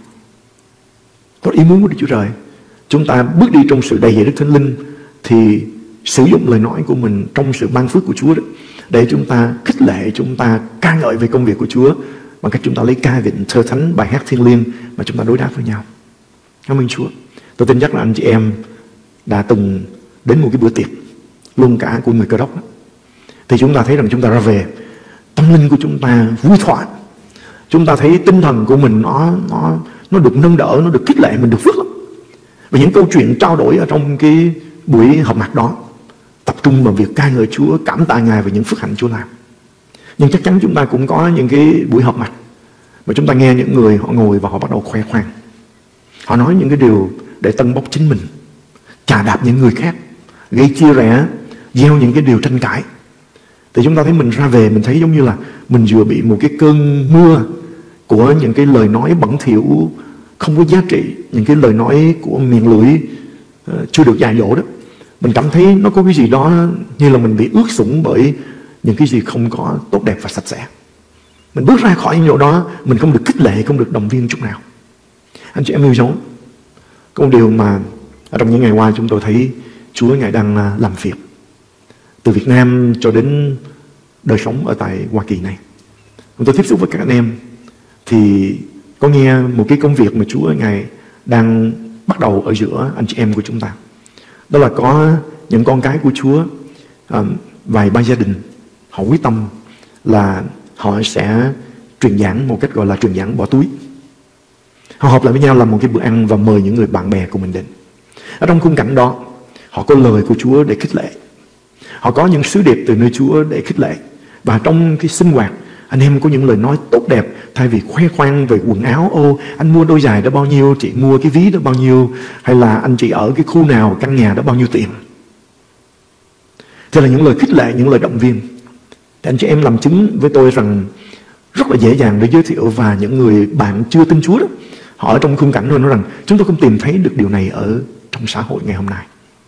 Có ý muốn của Đức Chúa Trời chúng ta bước đi trong sự đầy dẫy Đức Thánh Linh, thì sử dụng lời nói của mình trong sự ban phước của Chúa đó, để chúng ta khích lệ, chúng ta ca ngợi về công việc của Chúa bằng cách chúng ta lấy ca vịnh, thơ thánh, bài hát thiêng liêng mà chúng ta đối đáp với nhau. Cảm ơn Chúa. Tôi tin chắc là anh chị em đã từng đến một cái bữa tiệc luôn cả của người Cơ Đốc đó. Thì chúng ta thấy rằng chúng ta ra về, tâm linh của chúng ta vui thoải, chúng ta thấy tinh thần của mình nó được nâng đỡ, nó được khích lệ, mình được phước lắm. Và những câu chuyện trao đổi ở trong cái buổi họp mặt đó tập trung vào việc ca ngợi Chúa, cảm tạ Ngài về những phước hạnh Chúa làm. Nhưng chắc chắn chúng ta cũng có những cái buổi họp mặt mà chúng ta nghe những người họ ngồi và họ bắt đầu khoe khoang. Họ nói những cái điều để tân bốc chính mình, chà đạp những người khác, gây chia rẽ, gieo những cái điều tranh cãi. Thì chúng ta thấy mình ra về, mình thấy giống như là mình vừa bị một cái cơn mưa của những cái lời nói bẩn thỉu, không có giá trị, những cái lời nói của miệng lưỡi chưa được dạy dỗ đó. Mình cảm thấy nó có cái gì đó như là mình bị ướt sũng bởi những cái gì không có tốt đẹp và sạch sẽ. Mình bước ra khỏi những chỗ đó, mình không được khích lệ, không được động viên chút nào. Anh chị em yêu dấu, có một điều mà ở trong những ngày qua chúng tôi thấy Chúa Ngài đang làm việc từ Việt Nam cho đến đời sống ở tại Hoa Kỳ này. Chúng tôi tiếp xúc với các anh em thì có nghe một cái công việc mà Chúa Ngài đang bắt đầu ở giữa anh chị em của chúng ta. Đó là có những con cái của Chúa, vài ba gia đình, họ quyết tâm là họ sẽ truyền giảng một cách gọi là truyền giảng bỏ túi. Họ họp lại với nhau làm một cái bữa ăn và mời những người bạn bè của mình đến. Ở trong khung cảnh đó, họ có lời của Chúa để khích lệ, họ có những sứ điệp từ nơi Chúa để khích lệ. Và trong cái sinh hoạt, anh em có những lời nói tốt đẹp, thay vì khoe khoang về quần áo. Ô, anh mua đôi giày đó bao nhiêu, chị mua cái ví đó bao nhiêu, hay là anh chị ở cái khu nào, căn nhà đó bao nhiêu tiền. Thế là những lời khích lệ, những lời động viên. Thì anh chị em làm chứng với tôi rằng rất là dễ dàng để giới thiệu, và những người bạn chưa tin Chúa đó, họ ở trong khung cảnh rồi nói rằng chúng tôi không tìm thấy được điều này ở trong xã hội ngày hôm nay.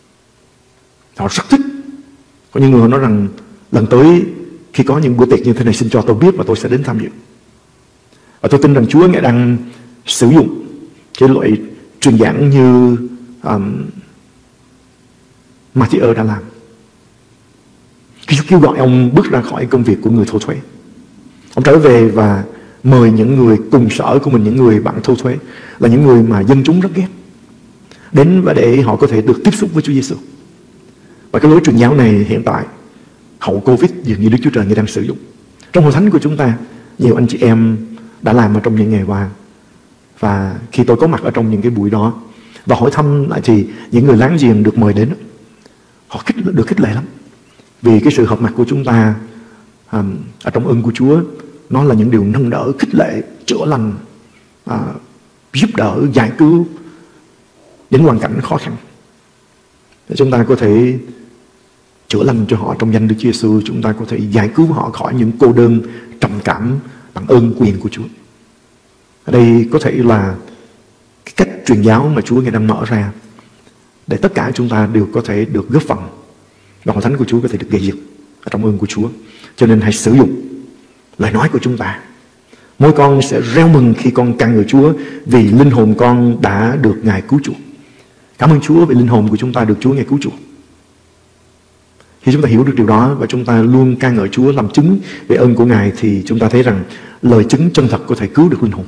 Họ rất thích. Có những người nói rằng lần tới khi có những bữa tiệc như thế này xin cho tôi biết và tôi sẽ đến tham dự. Và tôi tin rằng Chúa Ngài đang sử dụng cái loại truyền giảng như Matthew đã làm. Khi Chúa kêu gọi ông bước ra khỏi công việc của người thu thuế, ông trở về và mời những người cùng sở của mình, những người bạn thu thuế, là những người mà dân chúng rất ghét, đến và để họ có thể được tiếp xúc với Chúa Giêsu. Và cái lối truyền giáo này hiện tại hậu Covid dường như Đức Chúa Trời Ngài đang sử dụng. Trong hội thánh của chúng ta, nhiều anh chị em đã làm ở trong những ngày qua. Và khi tôi có mặt ở trong những cái buổi đó và hỏi thăm lại, thì những người láng giềng được mời đến, họ được khích lệ lắm. Vì cái sự hợp mặt của chúng ta ở trong ơn của Chúa, nó là những điều nâng đỡ, khích lệ, chữa lành, giúp đỡ, giải cứu những hoàn cảnh khó khăn. Để chúng ta có thể chữa lành cho họ trong danh Đức Chúa Giêsu. Chúng ta có thể giải cứu họ khỏi những cô đơn trầm cảm bằng ơn quyền của Chúa. Ở đây có thể là cái cách truyền giáo mà Chúa Ngài đang mở ra để tất cả chúng ta đều có thể được góp phần và hội thánh của Chúa có thể được gây dựng ở trong ơn của Chúa. Cho nên hãy sử dụng lời nói của chúng ta. Mỗi con sẽ reo mừng khi con ca ngợi Chúa vì linh hồn con đã được Ngài cứu chuộc. Cảm ơn Chúa vì linh hồn của chúng ta được Chúa Ngài cứu chuộc. Khi chúng ta hiểu được điều đó và chúng ta luôn ca ngợi Chúa làm chứng về ơn của Ngài thì chúng ta thấy rằng lời chứng chân thật có thể cứu được linh hồn.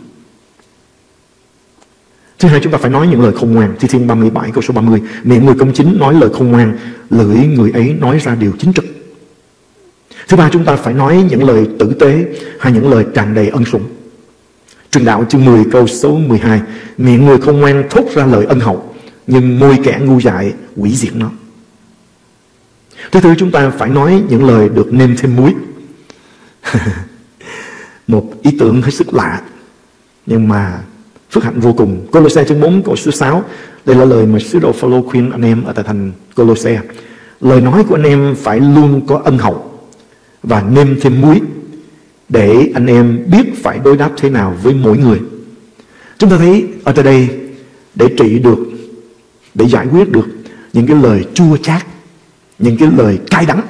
Thứ hai, chúng ta phải nói những lời khôn ngoan. Thi Thiên 37 câu số 30. Miệng người công chính nói lời khôn ngoan, lưỡi người ấy nói ra điều chính trực. Thứ ba, chúng ta phải nói những lời tử tế hay những lời tràn đầy ân sủng. Truyền đạo chương 10 câu số 12. Miệng người khôn ngoan thốt ra lời ân hậu, nhưng môi kẻ ngu dại hủy diệt nó. Thứ tư, chúng ta phải nói những lời được nêm thêm muối. Một ý tưởng hết sức lạ nhưng mà phước hạnh vô cùng. Cô-lô-se chương 4 câu số 6. Đây là lời mà sứ đồ Phao-lô khuyên anh em ở tại thành Cô-lô-se. Lời nói của anh em phải luôn có ân hậu và nêm thêm muối để anh em biết phải đối đáp thế nào với mỗi người. Chúng ta thấy ở tại đây để trị được, để giải quyết được những cái lời chua chát, những cái lời cay đắng,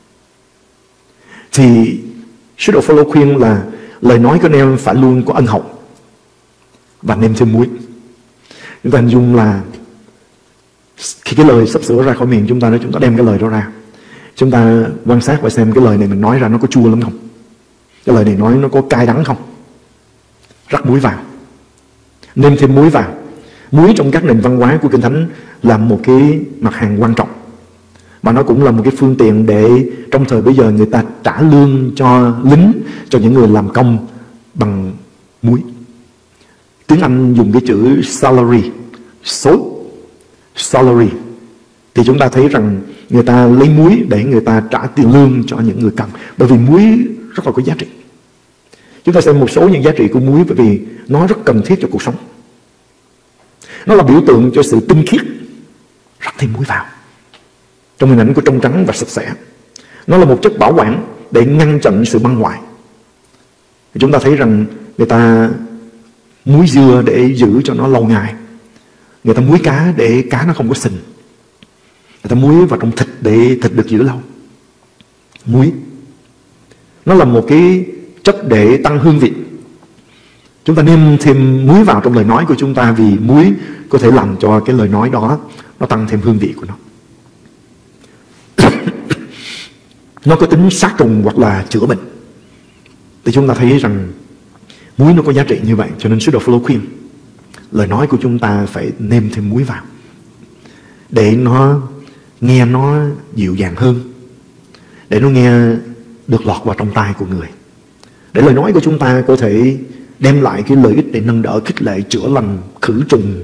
thì sứ đồ Phao-lô khuyên là lời nói của anh em phải luôn có ân hậu và nêm thêm muối. Chúng ta hình dung là khi cái lời sắp sửa ra khỏi miệng chúng ta, chúng ta đem cái lời đó ra, chúng ta quan sát và xem cái lời này mình nói ra nó có chua lắm không, cái lời này nói nó có cay đắng không. Rắc muối vào, nêm thêm muối vào. Muối trong các nền văn hóa của Kinh Thánh là một cái mặt hàng quan trọng, và nó cũng là một cái phương tiện để trong thời bây giờ người ta trả lương cho lính, cho những người làm công bằng muối. Tiếng Anh dùng cái chữ salary, số salary, thì chúng ta thấy rằng người ta lấy muối để người ta trả tiền lương cho những người cần, bởi vì muối rất là có giá trị. Chúng ta xem một số những giá trị của muối, bởi vì nó rất cần thiết cho cuộc sống. Nó là biểu tượng cho sự tinh khiết. Rắc thêm muối vào trong hình ảnh của trong trắng và sạch sẽ. Nó là một chất bảo quản để ngăn chặn sự băng hoại. Chúng ta thấy rằng người ta muối dưa để giữ cho nó lâu ngày, người ta muối cá để cá nó không có sình, người ta muối vào trong thịt để thịt được giữ lâu. Muối nó là một cái chất để tăng hương vị. Chúng ta nêm thêm muối vào trong lời nói của chúng ta, vì muối có thể làm cho cái lời nói đó nó tăng thêm hương vị của nó. Nó có tính sát trùng hoặc là chữa bệnh. Thì chúng ta thấy rằng muối nó có giá trị như vậy. Cho nên sứ đồ Phao-lô khuyên lời nói của chúng ta phải nêm thêm muối vào để nó nghe nó dịu dàng hơn, để nó nghe được lọt vào trong tai của người, để lời nói của chúng ta có thể đem lại cái lợi ích để nâng đỡ, khích lệ, chữa lành, khử trùng,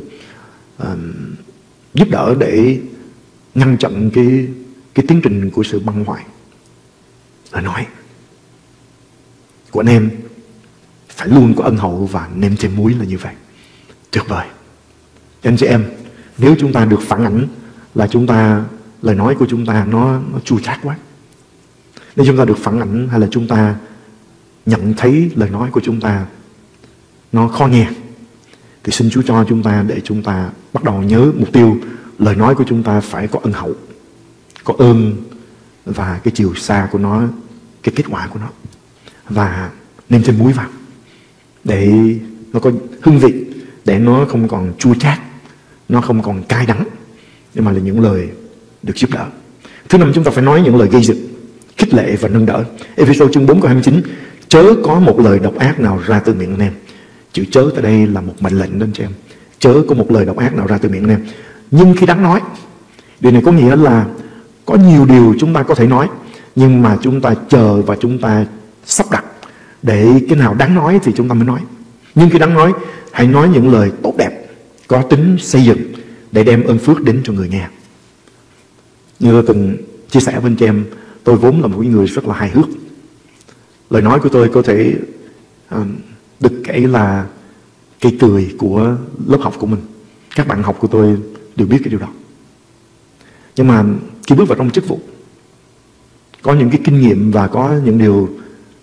giúp đỡ để ngăn chặn cái tiến trình của sự băng hoại. Lời nói của anh em phải luôn có ân hậu và nêm thêm muối là như vậy. Tuyệt vời. Anh chị em, nếu chúng ta được phản ảnh là chúng ta, lời nói của chúng ta nó chua chát quá, nếu chúng ta được phản ảnh hay là chúng ta nhận thấy lời nói của chúng ta nó khó nghe, thì xin Chúa cho chúng ta để chúng ta bắt đầu nhớ mục tiêu lời nói của chúng ta phải có ân hậu, có ơn và cái chiều xa của nó, cái kết quả của nó, và nêm thêm muối vào để nó có hương vị, để nó không còn chua chát, nó không còn cay đắng, nhưng mà là những lời được giúp đỡ. Thứ năm, chúng ta phải nói những lời gây dựng, khích lệ và nâng đỡ. Ê-phê-sô chương 4 câu 29. Chớ có một lời độc ác nào ra từ miệng anh em. Chữ chớ tại đây là một mệnh lệnh đến cho em. Chớ có một lời độc ác nào ra từ miệng anh em. Nhưng khi đáng nói, điều này có nghĩa là có nhiều điều chúng ta có thể nói, nhưng mà chúng ta chờ và chúng ta sắp đặt để cái nào đáng nói thì chúng ta mới nói. Nhưng khi đáng nói, hãy nói những lời tốt đẹp, có tính xây dựng để đem ơn phước đến cho người nghe. Như tôi từng chia sẻ với anh chị em, tôi vốn là một người rất là hài hước. Lời nói của tôi có thể được kể là cây cười của lớp học của mình. Các bạn học của tôi đều biết cái điều đó. Nhưng mà khi bước vào trong chức vụ, có những cái kinh nghiệm và có những điều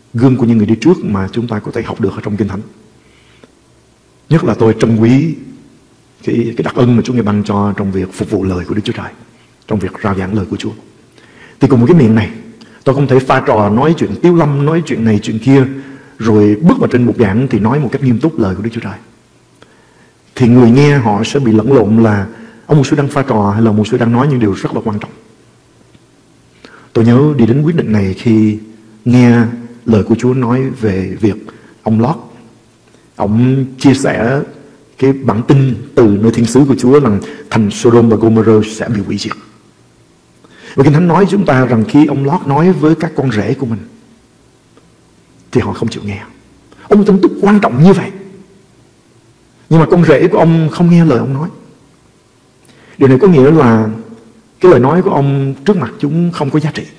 gương của những người đi trước mà chúng ta có thể học được ở trong Kinh Thánh. Nhất là tôi trân quý cái đặc ân mà Chúa Ngài ban cho trong việc phục vụ lời của Đức Chúa Trời, trong việc rao giảng lời của Chúa. Thì cùng một cái miệng này, tôi không thể pha trò nói chuyện tiếu lâm, nói chuyện này chuyện kia, rồi bước vào trên bục giảng thì nói một cách nghiêm túc lời của Đức Chúa Trời. Thì người nghe họ sẽ bị lẫn lộn là ông mục sư đang pha trò hay là mục sư đang nói những điều rất là quan trọng. Tôi nhớ đi đến quyết định này khi nghe lời của Chúa nói về việc ông Lót, ông chia sẻ cái bản tin từ nơi thiên sứ của Chúa rằng thành Sodom và Gomorrah sẽ bị hủy diệt. Và Kinh Thánh nói chúng ta rằng khi ông Lót nói với các con rể của mình thì họ không chịu nghe. Ông tin tức quan trọng như vậy, nhưng mà con rể của ông không nghe lời ông nói. Điều này có nghĩa là cái lời nói của ông trước mặt chúng không có giá trị.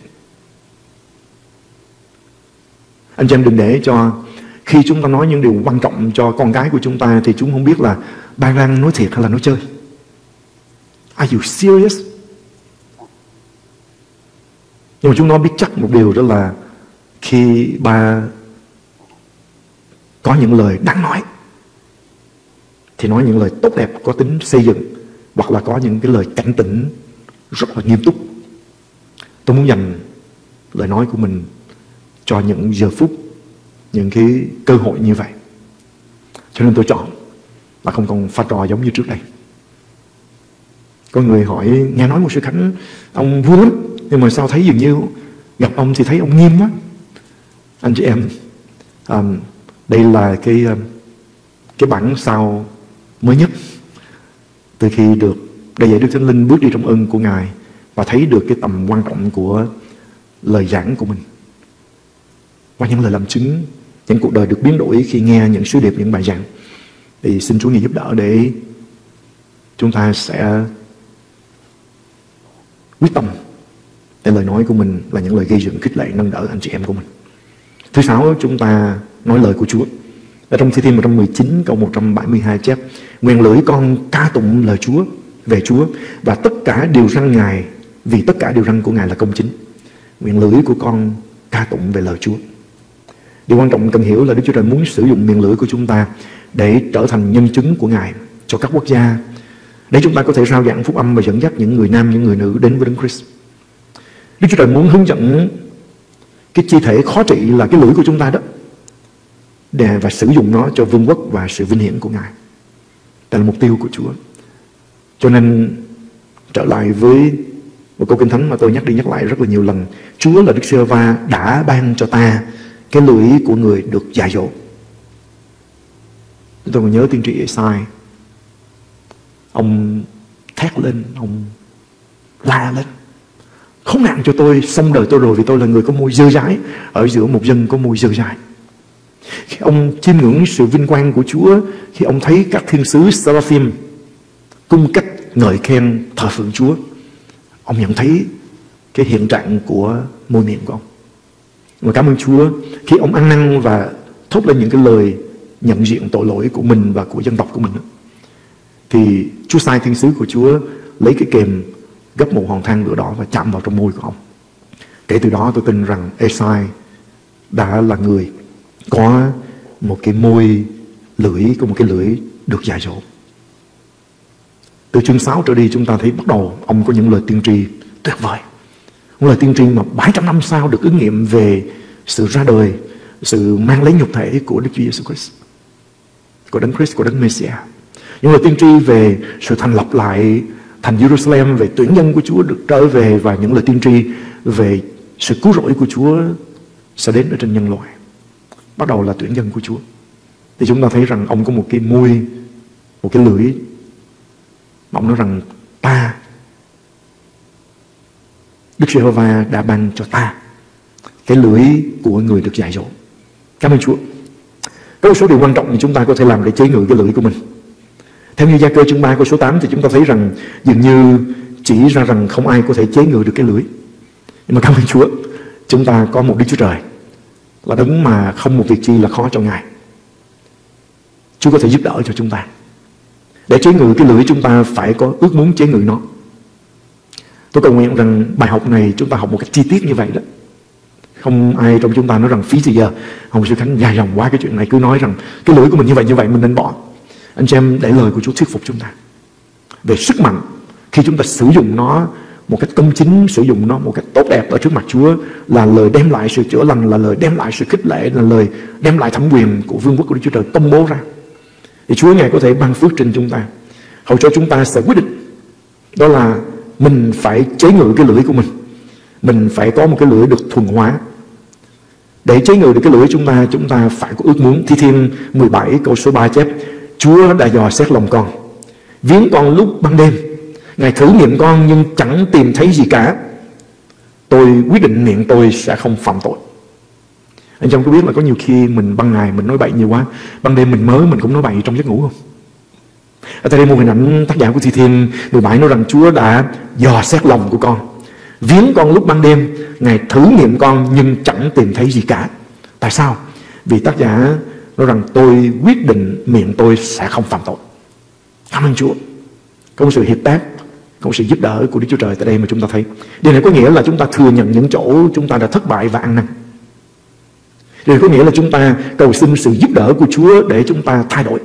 Anh chị em đừng để cho khi chúng ta nói những điều quan trọng cho con cái của chúng ta thì chúng không biết là ba đang nói thiệt hay là nói chơi. Are you serious? Nhưng mà chúng nó biết chắc một điều, đó là khi ba có những lời đáng nói thì nói những lời tốt đẹp có tính xây dựng, hoặc là có những cái lời cảnh tỉnh rất là nghiêm túc. Tôi muốn dành lời nói của mình cho những giờ phút, những cái cơ hội như vậy. Cho nên tôi chọn là không còn pha trò giống như trước đây. Có người hỏi, nghe nói một sư Khánh ông vui lắm, nhưng mà sao thấy dường như gặp ông thì thấy ông nghiêm quá. Anh chị em, đây là cái bản sao mới nhất từ khi được Đại dạy Đức Thánh Linh bước đi trong ơn của Ngài và thấy được cái tầm quan trọng của lời giảng của mình. Qua những lời làm chứng, những cuộc đời được biến đổi khi nghe những sứ điệp, những bài giảng. Thì xin Chúa Ngài giúp đỡ để chúng ta sẽ quyết tâm để lời nói của mình là những lời gây dựng, khích lệ, nâng đỡ anh chị em của mình. Thứ sáu, chúng ta nói lời của Chúa. Ở trong Thi Thiên 119 câu 172 chép: nguyện lưỡi con ca tụng lời Chúa, về Chúa, và tất cả điều răn Ngài, vì tất cả điều răn của Ngài là công chính. Nguyện lưỡi của con ca tụng về lời Chúa. Điều quan trọng cần hiểu là Đức Chúa Trời muốn sử dụng miệng lưỡi của chúng ta để trở thành nhân chứng của Ngài cho các quốc gia, để chúng ta có thể rao giảng phúc âm và dẫn dắt những người nam, những người nữ đến với Đấng Christ. Đức Chúa Trời muốn hướng dẫn cái chi thể khó trị là cái lưỡi của chúng ta đó, và sử dụng nó cho vương quốc và sự vinh hiển của Ngài. Đây là mục tiêu của Chúa. Cho nên trở lại với một câu Kinh Thánh mà tôi nhắc đi nhắc lại rất là nhiều lần: Chúa là Đức Giê-hô-va đã ban cho ta cái lưỡi của người được dạy dỗ. Tôi còn nhớ tiên tri Ê-sai, ông thét lên, ông la lên: khốn nạn cho tôi, xong đời tôi rồi, vì tôi là người có môi dơ dãi ở giữa một dân có môi dơ dãi. Khi ông chiêm ngưỡng sự vinh quang của Chúa, khi ông thấy các thiên sứ Seraphim cung cách ngợi khen thờ phượng Chúa, ông nhận thấy cái hiện trạng của môi miệng của ông. Và cảm ơn Chúa, khi ông ăn năn và thốt lên những cái lời nhận diện tội lỗi của mình và của dân tộc của mình, thì Chúa sai thiên sứ của Chúa lấy cái kềm gấp một hòn than lửa đỏ và chạm vào trong môi của ông. Kể từ đó tôi tin rằng Ê-sai đã là người có một cái môi lưỡi, có một cái lưỡi được dạy dỗ. Từ chương 6 trở đi chúng ta thấy bắt đầu ông có những lời tiên tri tuyệt vời. Những lời tiên tri mà 700 năm sau được ứng nghiệm về sự ra đời, sự mang lấy nhục thể của Đức Chúa Giêsu Christ, của Đấng Christ, của Đấng Messiah. Những lời tiên tri về sự thành lập lại thành Jerusalem, về tuyển nhân của Chúa được trở về, và những lời tiên tri về sự cứu rỗi của Chúa sẽ đến ở trên nhân loại. Bắt đầu là tuyển nhân của Chúa. Thì chúng ta thấy rằng ông có một cái môi, một cái lưỡi. Ông nói rằng ta, Đức Giê-hô-va đã ban cho ta cái lưỡi của người được dạy dỗ. Cảm ơn Chúa. Có một số điều quan trọng thì chúng ta có thể làm để chế ngự cái lưỡi của mình. Theo như Gia Cơ chương 3 câu số 8 thì chúng ta thấy rằng dường như chỉ ra rằng không ai có thể chế ngự được cái lưỡi. Nhưng mà cảm ơn Chúa, chúng ta có một Đức Chúa Trời là Đấng mà không một việc chi là khó cho Ngài. Chúa có thể giúp đỡ cho chúng ta. Để chế ngự cái lưỡi chúng ta phải có ước muốn chế ngự nó. Tôi cầu nguyện rằng bài học này chúng ta học một cách chi tiết như vậy đó, Không ai trong chúng ta nói rằng phí thì giờ ông sư Khánh dài dòng quá cái chuyện này, cứ nói rằng cái lưỡi của mình như vậy mình nên bỏ. Anh chị em để lời của Chúa thuyết phục chúng ta về sức mạnh khi chúng ta sử dụng nó một cách công chính, sử dụng nó một cách tốt đẹp ở trước mặt Chúa, là lời đem lại sự chữa lành, là lời đem lại sự khích lệ, là lời đem lại thẩm quyền của vương quốc của Đức Chúa Trời công bố ra. Thì Chúa Ngài có thể ban phước trên chúng ta, hầu cho chúng ta sẽ quyết định, đó là mình phải chế ngự cái lưỡi của mình phải có một cái lưỡi được thuần hóa. Để chế ngự được cái lưỡi chúng ta phải có ước muốn. Thi Thiên 17 câu số 3 chép: Chúa đã dò xét lòng con, viếng con lúc ban đêm, Ngài thử nghiệm con nhưng chẳng tìm thấy gì cả. Tôi quyết định miệng tôi sẽ không phạm tội. Anh trong có biết là có nhiều khi mình ban ngày mình nói bậy nhiều quá, ban đêm mình cũng nói bậy trong giấc ngủ không? Ở đây một hình ảnh tác giả của Thi Thiên 17 nói rằng Chúa đã dò xét lòng của con, viếng con lúc ban đêm, Ngài thử nghiệm con nhưng chẳng tìm thấy gì cả. Tại sao? Vì tác giả nói rằng tôi quyết định miệng tôi sẽ không phạm tội. Cảm ơn Chúa. Có một sự hiệp tác, có một sự giúp đỡ của Đức Chúa Trời tại đây mà chúng ta thấy. Điều này có nghĩa là chúng ta thừa nhận những chỗ chúng ta đã thất bại và ăn năn. Điều này có nghĩa là chúng ta cầu xin sự giúp đỡ của Chúa để chúng ta thay đổi.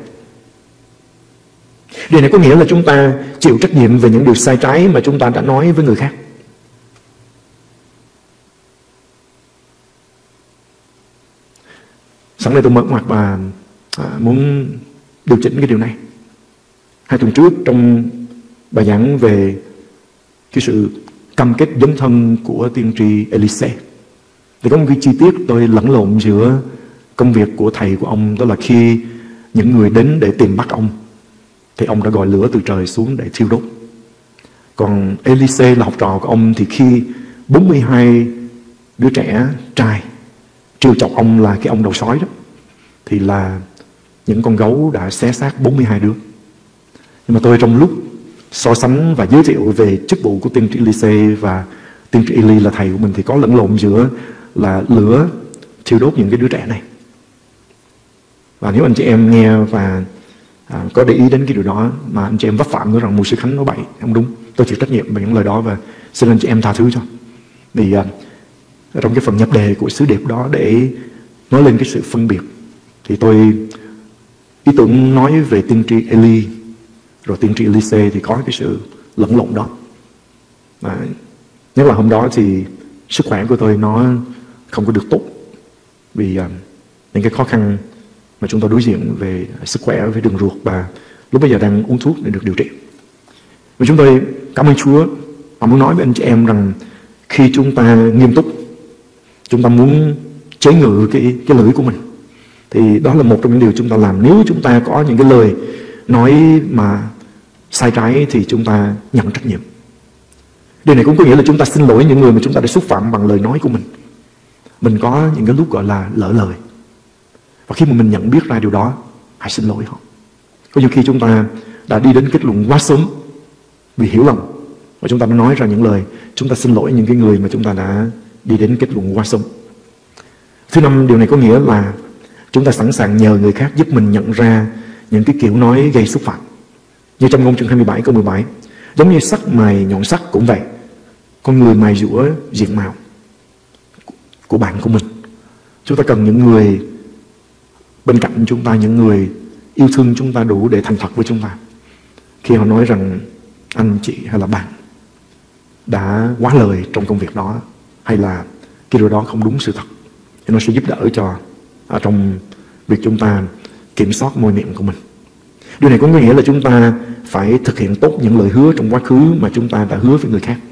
Điều này có nghĩa là chúng ta chịu trách nhiệm về những điều sai trái mà chúng ta đã nói với người khác. Sẵn đây tôi mở ngoặt và muốn điều chỉnh cái điều này. 2 tuần trước trong bài giảng về cái sự cam kết dấn thân của tiên tri Elise, thì có một cái chi tiết tôi lẫn lộn giữa công việc của thầy của ông. Đó là khi những người đến để tìm bắt ông thì ông đã gọi lửa từ trời xuống để thiêu đốt. Còn Elise là học trò của ông, thì khi 42 đứa trẻ trai trêu chọc ông là cái ông đầu sói đó, thì là những con gấu đã xé xác 42 đứa. Nhưng mà tôi trong lúc so sánh và giới thiệu về chức vụ của tiên tri Elise và tiên tri Eli là thầy của mình, thì có lẫn lộn giữa là lửa thiêu đốt những cái đứa trẻ này. Và nếu anh chị em nghe và có để ý đến cái điều đó mà anh chị em vấp phạm, nói rằng mục sư Khánh nói bậy, không đúng, tôi chịu trách nhiệm về những lời đó và xin anh chị em tha thứ cho. Vì trong cái phần nhập đề của sứ điệp đó để nói lên cái sự phân biệt, thì tôi ý tưởng nói về tiên tri Eli rồi tiên tri Elise thì có cái sự lẫn lộn đó. Nhất là hôm đó thì sức khỏe của tôi nó không có được tốt, vì những cái khó khăn mà chúng ta đối diện về sức khỏe, về đường ruột, và lúc bây giờ đang uống thuốc để được điều trị. Và chúng tôi cảm ơn Chúa và muốn nói với anh chị em rằng khi chúng ta nghiêm túc, chúng ta muốn chế ngự cái lưỡi của mình, thì đó là một trong những điều chúng ta làm. Nếu chúng ta có những cái lời nói mà sai trái thì chúng ta nhận trách nhiệm. Điều này cũng có nghĩa là chúng ta xin lỗi những người mà chúng ta đã xúc phạm bằng lời nói của mình. Mình có những cái lúc gọi là lỡ lời, và khi mà mình nhận biết ra điều đó, hãy xin lỗi họ. Có nhiều khi chúng ta đã đi đến kết luận quá sớm vì hiểu lầm, và chúng ta đã nói ra những lời chúng ta xin lỗi những cái người mà chúng ta đã đi đến kết luận quá sớm. Thứ năm, điều này có nghĩa là chúng ta sẵn sàng nhờ người khác giúp mình nhận ra những cái kiểu nói gây xúc phạm. Như trong Ngôn Chương 27 câu 17, giống như sắc mài nhọn sắc cũng vậy, con người mài dũa diện mạo của bạn của mình. Chúng ta cần những người bên cạnh chúng ta, những người yêu thương chúng ta đủ để thành thật với chúng ta. Khi họ nói rằng anh, chị hay là bạn đã quá lời trong công việc đó, hay là cái điều đó không đúng sự thật, thì nó sẽ giúp đỡ cho trong việc chúng ta kiểm soát môi miệng của mình. Điều này có nghĩa là chúng ta phải thực hiện tốt những lời hứa trong quá khứ mà chúng ta đã hứa với người khác.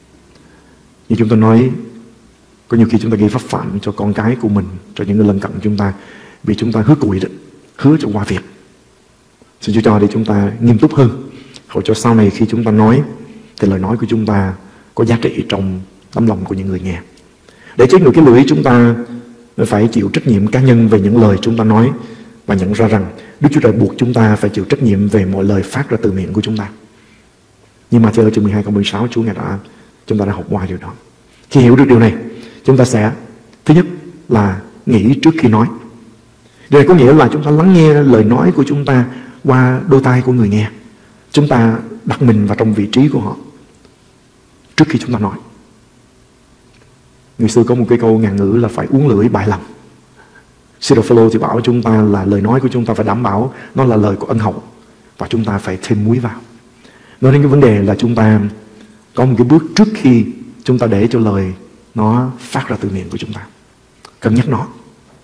Như chúng ta nói, có nhiều khi chúng ta gây pháp phạm cho con cái của mình, cho những người lân cận chúng ta, vì chúng ta hứa cùi đó, hứa cho qua việc. Xin Chúa cho để chúng ta nghiêm túc hơn, hầu cho sau này khi chúng ta nói thì lời nói của chúng ta có giá trị trong tấm lòng của những người nghe. Để chế ngự cái lưỡi, chúng ta phải chịu trách nhiệm cá nhân về những lời chúng ta nói, và nhận ra rằng Đức Chúa Trời buộc chúng ta phải chịu trách nhiệm về mọi lời phát ra từ miệng của chúng ta. Nhưng mà Matthew chương 12 câu 16, chúng ta đã học qua điều đó. Khi hiểu được điều này, chúng ta sẽ thứ nhất là nghĩ trước khi nói. Điều này có nghĩa là chúng ta lắng nghe lời nói của chúng ta qua đôi tai của người nghe. Chúng ta đặt mình vào trong vị trí của họ trước khi chúng ta nói. Người xưa có một cái câu ngạn ngữ là phải uốn lưỡi bại lòng. Sứ đồ Phêrô thì bảo chúng ta là lời nói của chúng ta phải đảm bảo nó là lời của ân hậu, và chúng ta phải thêm muối vào. Nói đến cái vấn đề là chúng ta có một cái bước trước khi chúng ta để cho lời nó phát ra từ miệng của chúng ta, cân nhắc nó.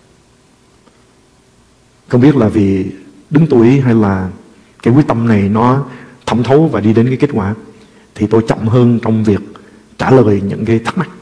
Không biết là vì đứng tuổi hay là cái quyết tâm này nó thẩm thấu và đi đến cái kết quả, thì tôi chậm hơn trong việc trả lời những cái thắc mắc.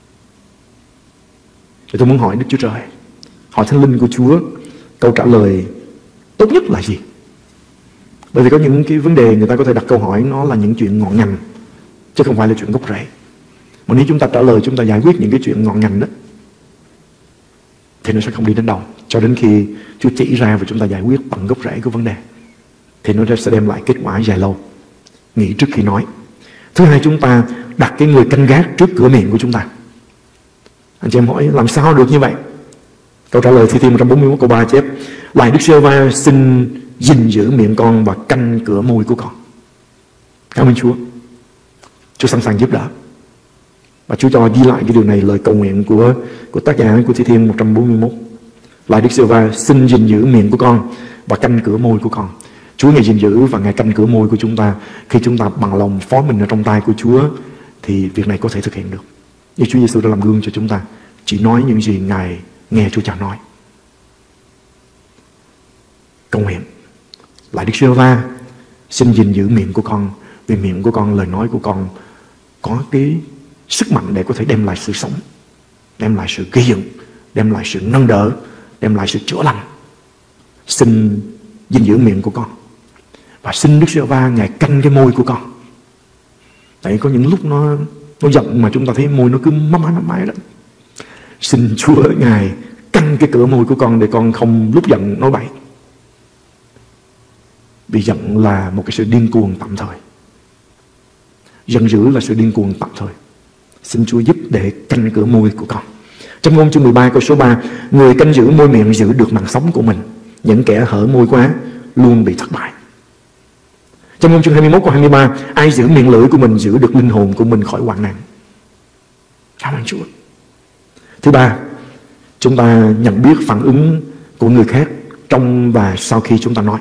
Thì tôi muốn hỏi Đức Chúa Trời, hỏi Thánh Linh của Chúa, câu trả lời tốt nhất là gì? Bởi vì có những cái vấn đề người ta có thể đặt câu hỏi nó là những chuyện ngọn ngành, chứ không phải là chuyện gốc rễ. Mà nếu chúng ta trả lời, chúng ta giải quyết những cái chuyện ngọn ngành đó, thì nó sẽ không đi đến đâu. Cho đến khi Chúa chỉ ra và chúng ta giải quyết tận gốc rễ của vấn đề, thì nó sẽ đem lại kết quả dài lâu. Nghĩ trước khi nói. Thứ hai, chúng ta đặt cái người canh gác trước cửa miệng của chúng ta. Anh chị em hỏi làm sao được như vậy? Câu trả lời Thi Thiên 141 câu 3 chép: Lạy Đức Giê-hô-va, xin gìn giữ miệng con và canh cửa môi của con. Cảm ơn Chúa. Chúa sẵn sàng giúp đỡ. Và Chúa cho ghi lại cái điều này, lời cầu nguyện của tác giả của Thi Thiên 141. Lạy Đức Giê-hô-va, xin gìn giữ miệng của con và canh cửa môi của con. Chúa Ngài gìn giữ và Ngài canh cửa môi của chúng ta. Khi chúng ta bằng lòng phó mình ở trong tay của Chúa, thì việc này có thể thực hiện được. Như Chúa Giêsu đã làm gương cho chúng ta, chỉ nói những gì Ngài nghe Chúa Cha nói. Cầu nguyện: Lạy Đức Giê-hô-va, xin gìn giữ miệng của con, vì miệng của con, lời nói của con có cái sức mạnh để có thể đem lại sự sống, đem lại sự gây dựng, đem lại sự nâng đỡ, đem lại sự chữa lành. Xin gìn giữ miệng của con. Và xin Đức Giê-hô-va Ngài canh cái môi của con. Tại có những lúc nó giận mà chúng ta thấy môi nó cứ mắm mái đó. Xin Chúa Ngài canh cái cửa môi của con để con không lúc giận nói bậy. Vì giận là một cái sự điên cuồng tạm thời. Giận dữ là sự điên cuồng tạm thời. Xin Chúa giúp để canh cửa môi của con. Trong Ngôn chương 13 câu số 3: Người canh giữ môi miệng giữ được mạng sống của mình, những kẻ hở môi quá luôn bị thất bại. Trong Ngôn chương 21 câu 23: Ai giữ miệng lưỡi của mình giữ được linh hồn của mình khỏi hoạn nạn. Cảm ơn Chúa. Thứ ba, chúng ta nhận biết phản ứng của người khác trong và sau khi chúng ta nói.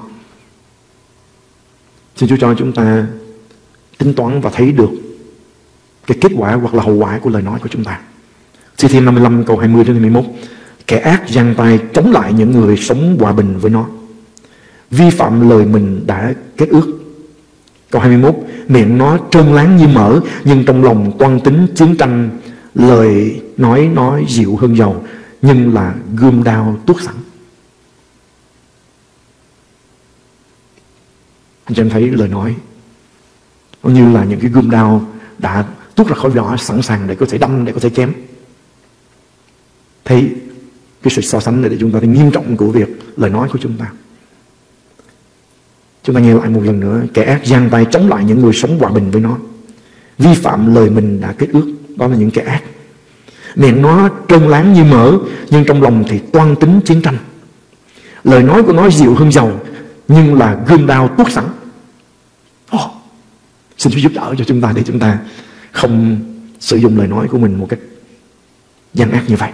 Xin Chúa cho chúng ta tính toán và thấy được cái kết quả hoặc là hậu quả của lời nói của chúng ta. Thi Thiên 55 câu 20 đến 21: Kẻ ác giang tay chống lại những người sống hòa bình với nó, vi phạm lời mình đã kết ước. Câu 21: Miệng nó trơn láng như mỡ, nhưng trong lòng toan tính chiến tranh. Lời nói nó dịu hơn dầu, nhưng là gươm đao tuốt sẵn. Anh chị em thấy lời nói nó như là những cái gươm đao đã tuốt ra khỏi vỏ, sẵn sàng để có thể đâm, để có thể chém. Thấy cái sự so sánh này để chúng ta thấy nghiêm trọng của việc lời nói của chúng ta. Chúng ta nghe lại một lần nữa: Kẻ ác giang tay chống lại những người sống hòa bình với nó, vi phạm lời mình đã kết ước. Đó là những kẻ ác. Miệng nó trơn láng như mỡ, nhưng trong lòng thì toan tính chiến tranh. Lời nói của nó dịu hơn dầu, nhưng là gươm đao tuốt sẵn. Xin Chúa giúp đỡ cho chúng ta để chúng ta không sử dụng lời nói của mình một cách gian ác như vậy.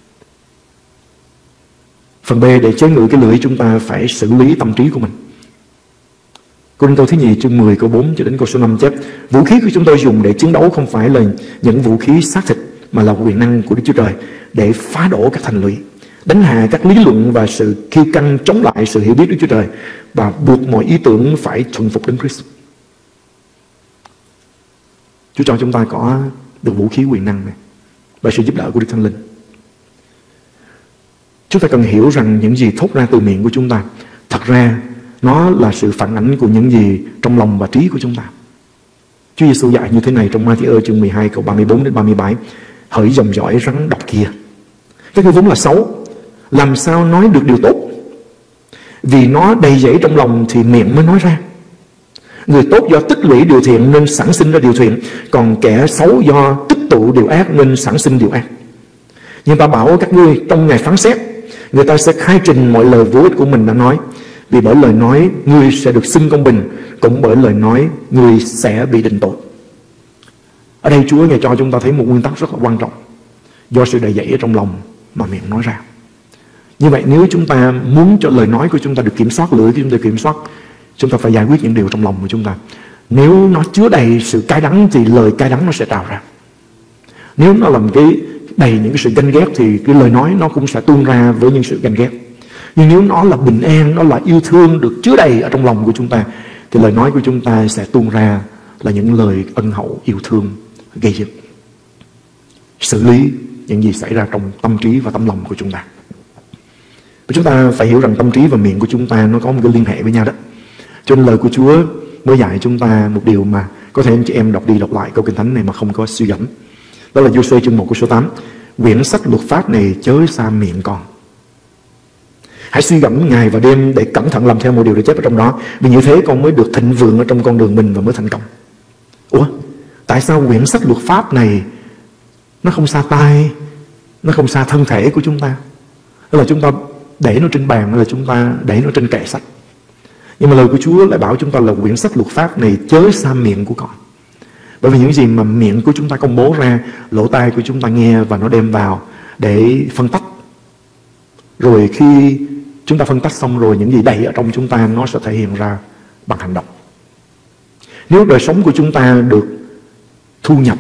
Phần B, để chế ngự cái lưỡi, chúng ta phải xử lý tâm trí của mình. Cô-rinh-tô thứ nhì chương 10 câu 4 cho đến câu số 5 chép: Vũ khí của chúng tôi dùng để chiến đấu không phải là những vũ khí xác thịt, mà là quyền năng của Đức Chúa Trời để phá đổ các thành lũy, đánh hạ các lý luận và sự kiêu căng chống lại sự hiểu biết Đức Chúa Trời, và buộc mọi ý tưởng phải thuần phục đến Christ. Chúa cho chúng ta có được vũ khí quyền năng này và sự giúp đỡ của Đức Thánh Linh. Chúng ta cần hiểu rằng những gì thốt ra từ miệng của chúng ta thật ra nó là sự phản ánh của những gì trong lòng và trí của chúng ta. Chúa Giêsu dạy như thế này trong Ma-thi-ơ chương 12 câu 34 đến 37: Hỡi dòng dõi rắn độc kia, các ngươi vốn là xấu, làm sao nói được điều tốt? Vì nó đầy dẫy trong lòng thì miệng mới nói ra. Người tốt do tích lũy điều thiện nên sản sinh ra điều thiện, còn kẻ xấu do tích tụ điều ác nên sản sinh điều ác. Nhưng ta bảo các ngươi, trong ngày phán xét, người ta sẽ khai trình mọi lời vô ích của mình đã nói. Vì bởi lời nói ngươi sẽ được xưng công bình, cũng bởi lời nói ngươi sẽ bị định tội. Ở đây Chúa Ngài cho chúng ta thấy một nguyên tắc rất là quan trọng. do sự đầy dẫy ở trong lòng mà miệng nói ra. Như vậy nếu chúng ta muốn cho lời nói của chúng ta được kiểm soát, lưỡi của chúng ta được kiểm soát, chúng ta phải giải quyết những điều trong lòng của chúng ta. Nếu nó chứa đầy sự cay đắng thì lời cay đắng nó sẽ trào ra. Nếu nó làm đầy những cái sự ganh ghét thì cái lời nói nó cũng sẽ tuôn ra với những sự ganh ghét. Nhưng nếu nó là bình an, nó là yêu thương được chứa đầy ở trong lòng của chúng ta, thì lời nói của chúng ta sẽ tuôn ra là những lời ân hậu, yêu thương, gây dựng, xử lý những gì xảy ra trong tâm trí và tấm lòng của chúng ta. Và chúng ta phải hiểu rằng tâm trí và miệng của chúng ta nó có một cái liên hệ với nhau đó. Cho nên lời của Chúa mới dạy chúng ta một điều mà có thể anh chị em đọc đi đọc lại câu Kinh Thánh này mà không có suy gẫm. Đó là Giô-suê chương 1 câu số 8. Quyển sách luật pháp này chớ xa miệng con. Hãy suy gẫm ngày và đêm để cẩn thận làm theo mọi điều được chép ở trong đó, vì như thế con mới được thịnh vượng ở trong con đường mình và mới thành công. Ủa, tại sao quyển sách luật pháp này nó không xa tai, nó không xa thân thể của chúng ta? Đó là chúng ta để nó trên bàn, hay là chúng ta để nó trên kệ sách? Nhưng mà lời của Chúa lại bảo chúng ta là quyển sách luật pháp này chớ xa miệng của con. Bởi vì những gì mà miệng của chúng ta công bố ra, lỗ tai của chúng ta nghe và nó đem vào để phân tách. Rồi khi chúng ta phân tách xong rồi, những gì đầy ở trong chúng ta nó sẽ thể hiện ra bằng hành động. Nếu đời sống của chúng ta được thu nhập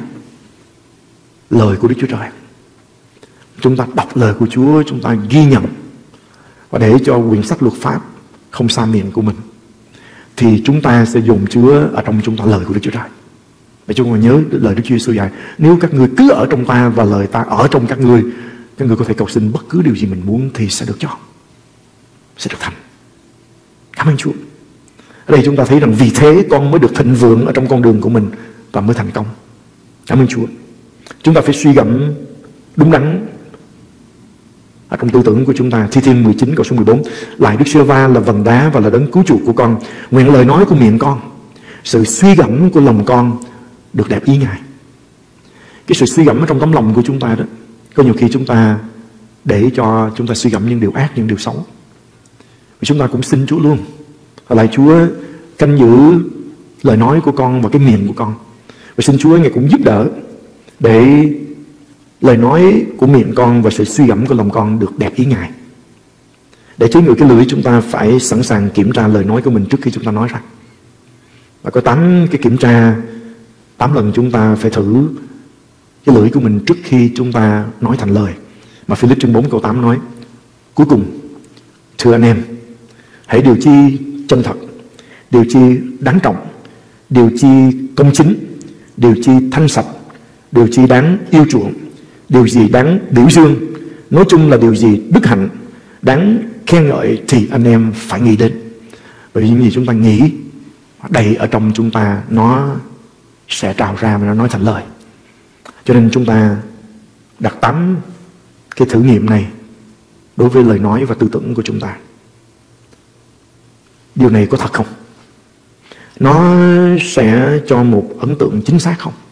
lời của Đức Chúa Trời, chúng ta đọc lời của Chúa, chúng ta ghi nhận và để cho quyển sách luật pháp không xa miệng của mình, thì chúng ta sẽ dùng chứa ở trong chúng ta lời của Đức Chúa Trời. Và chúng ta nhớ lời Đức Chúa Giêsu dạy: nếu các ngươi cứ ở trong ta và lời ta ở trong các ngươi có thể cầu xin bất cứ điều gì mình muốn thì sẽ được cho, sẽ được thành. Cảm ơn Chúa. Ở đây chúng ta thấy rằng vì thế con mới được thịnh vượng ở trong con đường của mình và mới thành công. Cảm ơn Chúa. Chúng ta phải suy gẫm đúng đắn ở trong tư tưởng của chúng ta. Thi Thiên 19 câu số 14. Lại Đức Giê-hô-va là vầng đá và là đấng cứu chuộc của con. Nguyện lời nói của miệng con, sự suy gẫm của lòng con được đẹp ý Ngài. Cái sự suy gẫm ở trong tấm lòng của chúng ta đó, có nhiều khi chúng ta để cho chúng ta suy gẫm những điều ác, những điều xấu. Và chúng ta cũng xin Chúa luôn: lại Chúa canh giữ lời nói của con và cái miệng của con. Và xin Chúa Ngài cũng giúp đỡ để lời nói của miệng con và sự suy gẫm của lòng con được đẹp ý Ngài. Để chế ngự cái lưỡi, chúng ta phải sẵn sàng kiểm tra lời nói của mình trước khi chúng ta nói ra. Và có 8 cái kiểm tra, 8 lần chúng ta phải thử cái lưỡi của mình trước khi chúng ta nói thành lời. Mà Philip chương 4 câu 8 nói: cuối cùng, thưa anh em, hãy điều chi chân thật, điều chi đáng trọng, điều chi công chính, điều chi thanh sạch, điều chi đáng yêu chuộng, điều gì đáng biểu dương, nói chung là điều gì đức hạnh, đáng khen ngợi thì anh em phải nghĩ đến. Bởi vì những gì chúng ta nghĩ đầy ở trong chúng ta, nó sẽ trào ra và nó nói thành lời. Cho nên chúng ta đặt 8 cái thử nghiệm này đối với lời nói và tư tưởng của chúng ta. Điều này có thật không? Nó sẽ cho một ấn tượng chính xác không?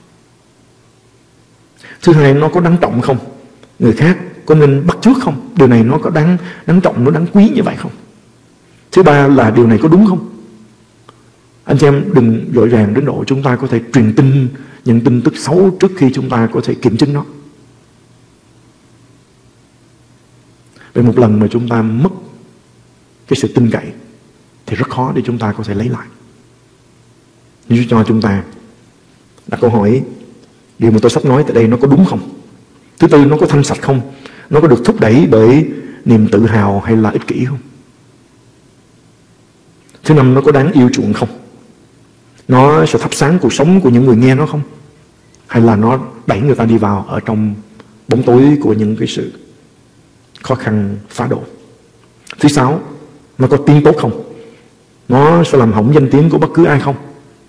Thứ hai, nó có đáng trọng không? Người khác có nên bắt chước không? Điều này nó có đáng trọng, nó đáng quý như vậy không? Thứ ba là điều này có đúng không? Anh chị em đừng vội vàng đến độ chúng ta có thể truyền tin những tin tức xấu trước khi chúng ta có thể kiểm chứng nó. Vì một lần mà chúng ta mất cái sự tin cậy thì rất khó để chúng ta có thể lấy lại. Nhưng cho chúng ta đặt câu hỏi: điều mà tôi sắp nói tại đây nó có đúng không? Thứ tư, nó có thanh sạch không? Nó có được thúc đẩy bởi niềm tự hào hay là ích kỷ không? Thứ năm, nó có đáng yêu chuộng không? Nó sẽ thắp sáng cuộc sống của những người nghe nó không? Hay là nó đẩy người ta đi vào ở trong bóng tối của những cái sự khó khăn phá đổ? Thứ sáu, nó có tiếng tốt không? Nó sẽ làm hỏng danh tiếng của bất cứ ai không?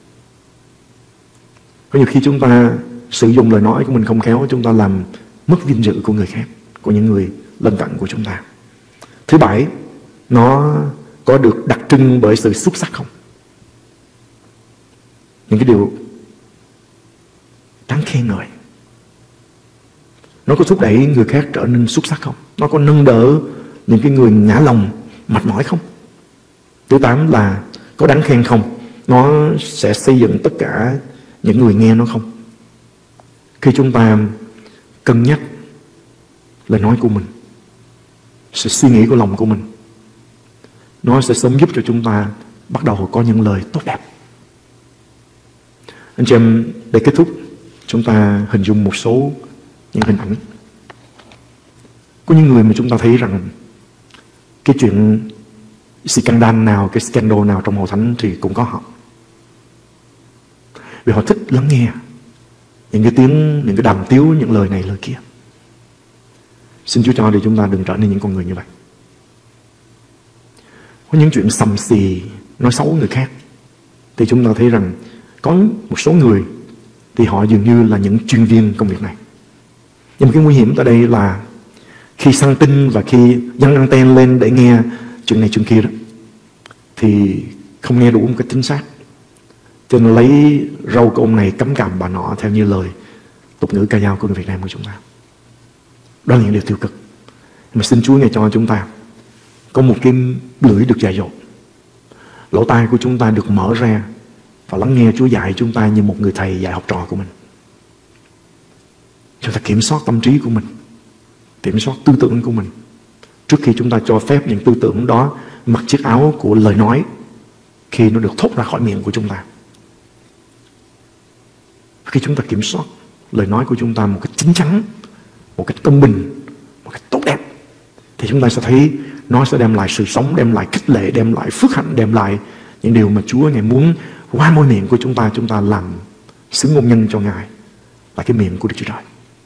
Có nhiều khi chúng ta sử dụng lời nói của mình không khéo, chúng ta làm mất vinh dự của người khác, của những người lân cận của chúng ta. Thứ bảy, nó có được đặc trưng bởi sự xuất sắc không? Những cái điều đáng khen ngợi, nó có thúc đẩy người khác trở nên xuất sắc không? Nó có nâng đỡ những cái người ngã lòng, mệt mỏi không? Thứ 8 là có đáng khen không? Nó sẽ xây dựng tất cả những người nghe nó không? Khi chúng ta cân nhắc lời nói của mình, sự suy nghĩ của lòng của mình, nó sẽ sớm giúp cho chúng ta bắt đầu có những lời tốt đẹp. Anh chị em, để kết thúc, chúng ta hình dung một số những hình ảnh. Có những người mà chúng ta thấy rằng cái chuyện scandal nào, cái scandal nào trong hội thánh thì cũng có họ. Vì họ thích lắng nghe những cái tiếng, những cái đàm tiếu, những lời này lời kia. Xin Chúa cho để chúng ta đừng trở nên những con người như vậy. Có những chuyện sầm xì, nói xấu người khác, thì chúng ta thấy rằng có một số người thì họ dường như là những chuyên viên công việc này. Nhưng mà cái nguy hiểm tại đây là khi săn tin và khi dăng anten lên để nghe chuyện này chuyện kia đó, thì không nghe đủ một cách chính xác, cho nên lấy râu của ông này cắm cằm bà nọ, theo như lời tục ngữ ca dao của người Việt Nam của chúng ta. Đó là những điều tiêu cực. Mà xin Chúa Ngài cho chúng ta có một cái lưỡi được dạy dỗ, lỗ tai của chúng ta được mở ra và lắng nghe Chúa dạy chúng ta như một người thầy dạy học trò của mình. Chúng ta kiểm soát tâm trí của mình, kiểm soát tư tưởng của mình, trước khi chúng ta cho phép những tư tưởng đó mặc chiếc áo của lời nói khi nó được thốt ra khỏi miệng của chúng ta. Khi chúng ta kiểm soát lời nói của chúng ta một cách chín chắn, một cách công bình, một cách tốt đẹp, thì chúng ta sẽ thấy nó sẽ đem lại sự sống, đem lại khích lệ, đem lại phước hạnh, đem lại những điều mà Chúa Ngài muốn qua môi miệng của chúng ta làm xứng ngôn nhân cho Ngài, là cái miệng của Đức Chúa Trời.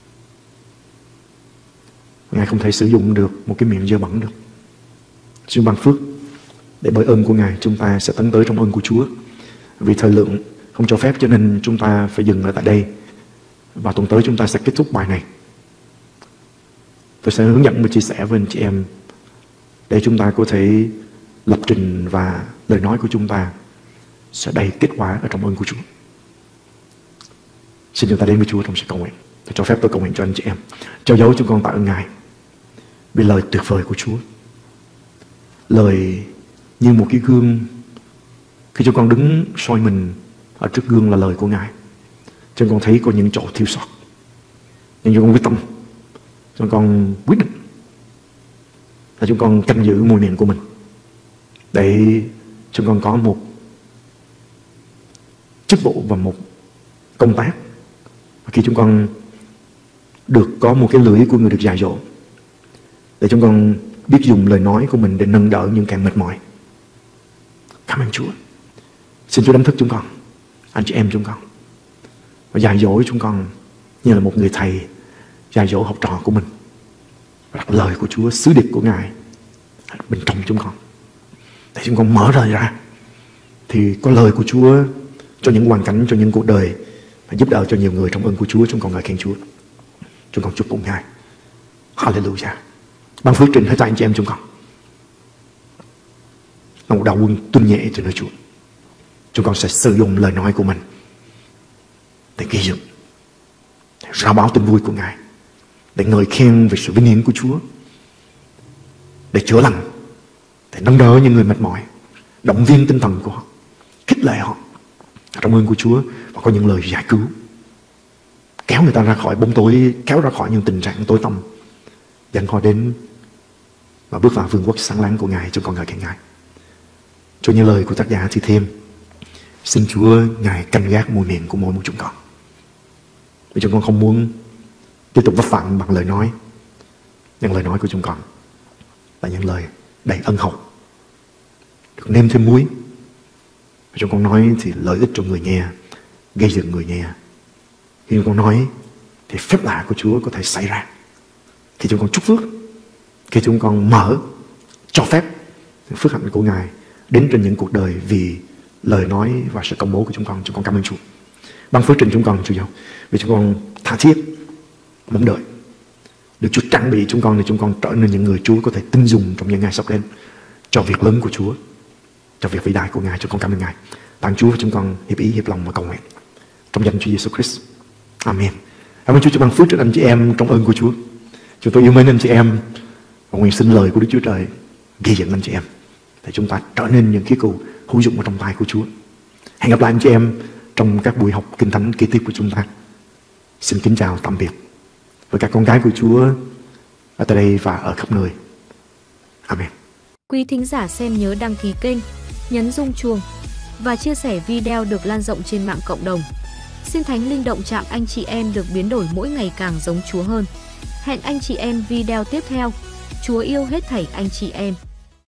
Ngài không thể sử dụng được một cái miệng dơ bẩn được. Xin ban phước để bởi ơn của Ngài chúng ta sẽ tấn tới trong ơn của Chúa. Vì thời lượng không cho phép cho nên chúng ta phải dừng lại tại đây, và tuần tới chúng ta sẽ kết thúc bài này. Tôi sẽ hướng dẫn và chia sẻ với anh chị em để chúng ta có thể lập trình và lời nói của chúng ta sẽ đầy kết quả ở trong ơn của Chúa. Xin chúng ta đến với Chúa trong sự cầu nguyện. Cho phép tôi cầu nguyện cho anh chị em. Cho dấu chúng con tạ ơn Ngài vì lời tuyệt vời của Chúa. Lời như một cái gương. Khi chúng con đứng soi mình ở trước gương là lời của Ngài, chúng con thấy có những chỗ thiếu sót, nhưng chúng con quyết tâm, chúng con quyết định là chúng con canh giữ môi miệng của mình để chúng con có một chức vụ và một công tác. Và khi chúng con được có một cái lưỡi của người được dạy dỗ, để chúng con biết dùng lời nói của mình để nâng đỡ những kẻ mệt mỏi. Cảm ơn Chúa. Xin Chúa đánh thức chúng con, anh chị em chúng con, và dạy dỗ chúng con như là một người thầy dạy dỗ học trò của mình, và đặt lời của Chúa, sứ điệp của Ngài bên trong chúng con, để chúng con mở rời ra thì có lời của Chúa cho những hoàn cảnh, cho những cuộc đời, và giúp đỡ cho nhiều người trong ơn của Chúa. Chúng con ngợi khen Chúa, chúng con chúc tụng Ngài. Hallelujah. Ban phước trình hết thảy anh chị em chúng con, là một đạo quân tuân nhẹ từ nơi Chúa. Chúng con sẽ sử dụng lời nói của mình để gây dựng, để rao báo tin vui của Ngài, để ngợi khen về sự vinh hiển của Chúa, để chữa lành, để nâng đỡ những người mệt mỏi, động viên tinh thần của họ, khích lệ họ trong ơn của Chúa, và có những lời giải cứu, kéo người ta ra khỏi bóng tối, kéo ra khỏi những tình trạng tối tăm, dẫn họ đến và bước vào vương quốc sáng láng của Ngài. Chúng con ngợi khen Ngài. Cho như lời của tác giả thì thêm, xin Chúa Ngài canh gác môi miệng của mỗi một chúng con, vì chúng con không muốn tiếp tục vấp phạm bằng lời nói. Nhưng lời nói của chúng con là những lời đầy ân hậu, được nêm thêm muối. Và chúng con nói thì lợi ích cho người nghe, gây dựng người nghe. Khi chúng con nói thì phép lạ của Chúa có thể xảy ra. Khi chúng con chúc phước, khi chúng con mở, cho phép phước hạnh của Ngài đến trên những cuộc đời vì lời nói và sự công bố của chúng con cảm ơn Chúa. Ban phước trình chúng con, Chúa Giêsu, vì chúng con tha thiết mong đợi được Chúa trang bị chúng con để chúng con trở nên những người Chúa có thể tin dùng trong những ngày sắp đến cho việc lớn của Chúa, cho việc vĩ đại của Ngài. Chúng con cảm ơn Ngài. Tặng Chúa, chúng con hiệp ý hiệp lòng và cầu nguyện trong danh Chúa Giêsu Christ. Amen. Cảm ơn Chúa cho ban phước trên anh chị em trong ơn của Chúa. Chúng tôi yêu mến anh chị em và nguyện xin lời của Đức Chúa Trời ghi dẫn anh chị em để chúng ta trở nên những khí cụ hữu dụng ở trong tay của Chúa. Hẹn gặp lại anh chị em trong các buổi học Kinh Thánh kế tiếp của chúng ta. Xin kính chào tạm biệt. Với các con cái của Chúa ở tại đây và ở khắp nơi. Amen. Quý thính giả xem nhớ đăng ký kênh, nhấn rung chuông và chia sẻ video được lan rộng trên mạng cộng đồng. Xin Thánh Linh động chạm anh chị em được biến đổi mỗi ngày càng giống Chúa hơn. Hẹn anh chị em video tiếp theo. Chúa yêu hết thảy anh chị em.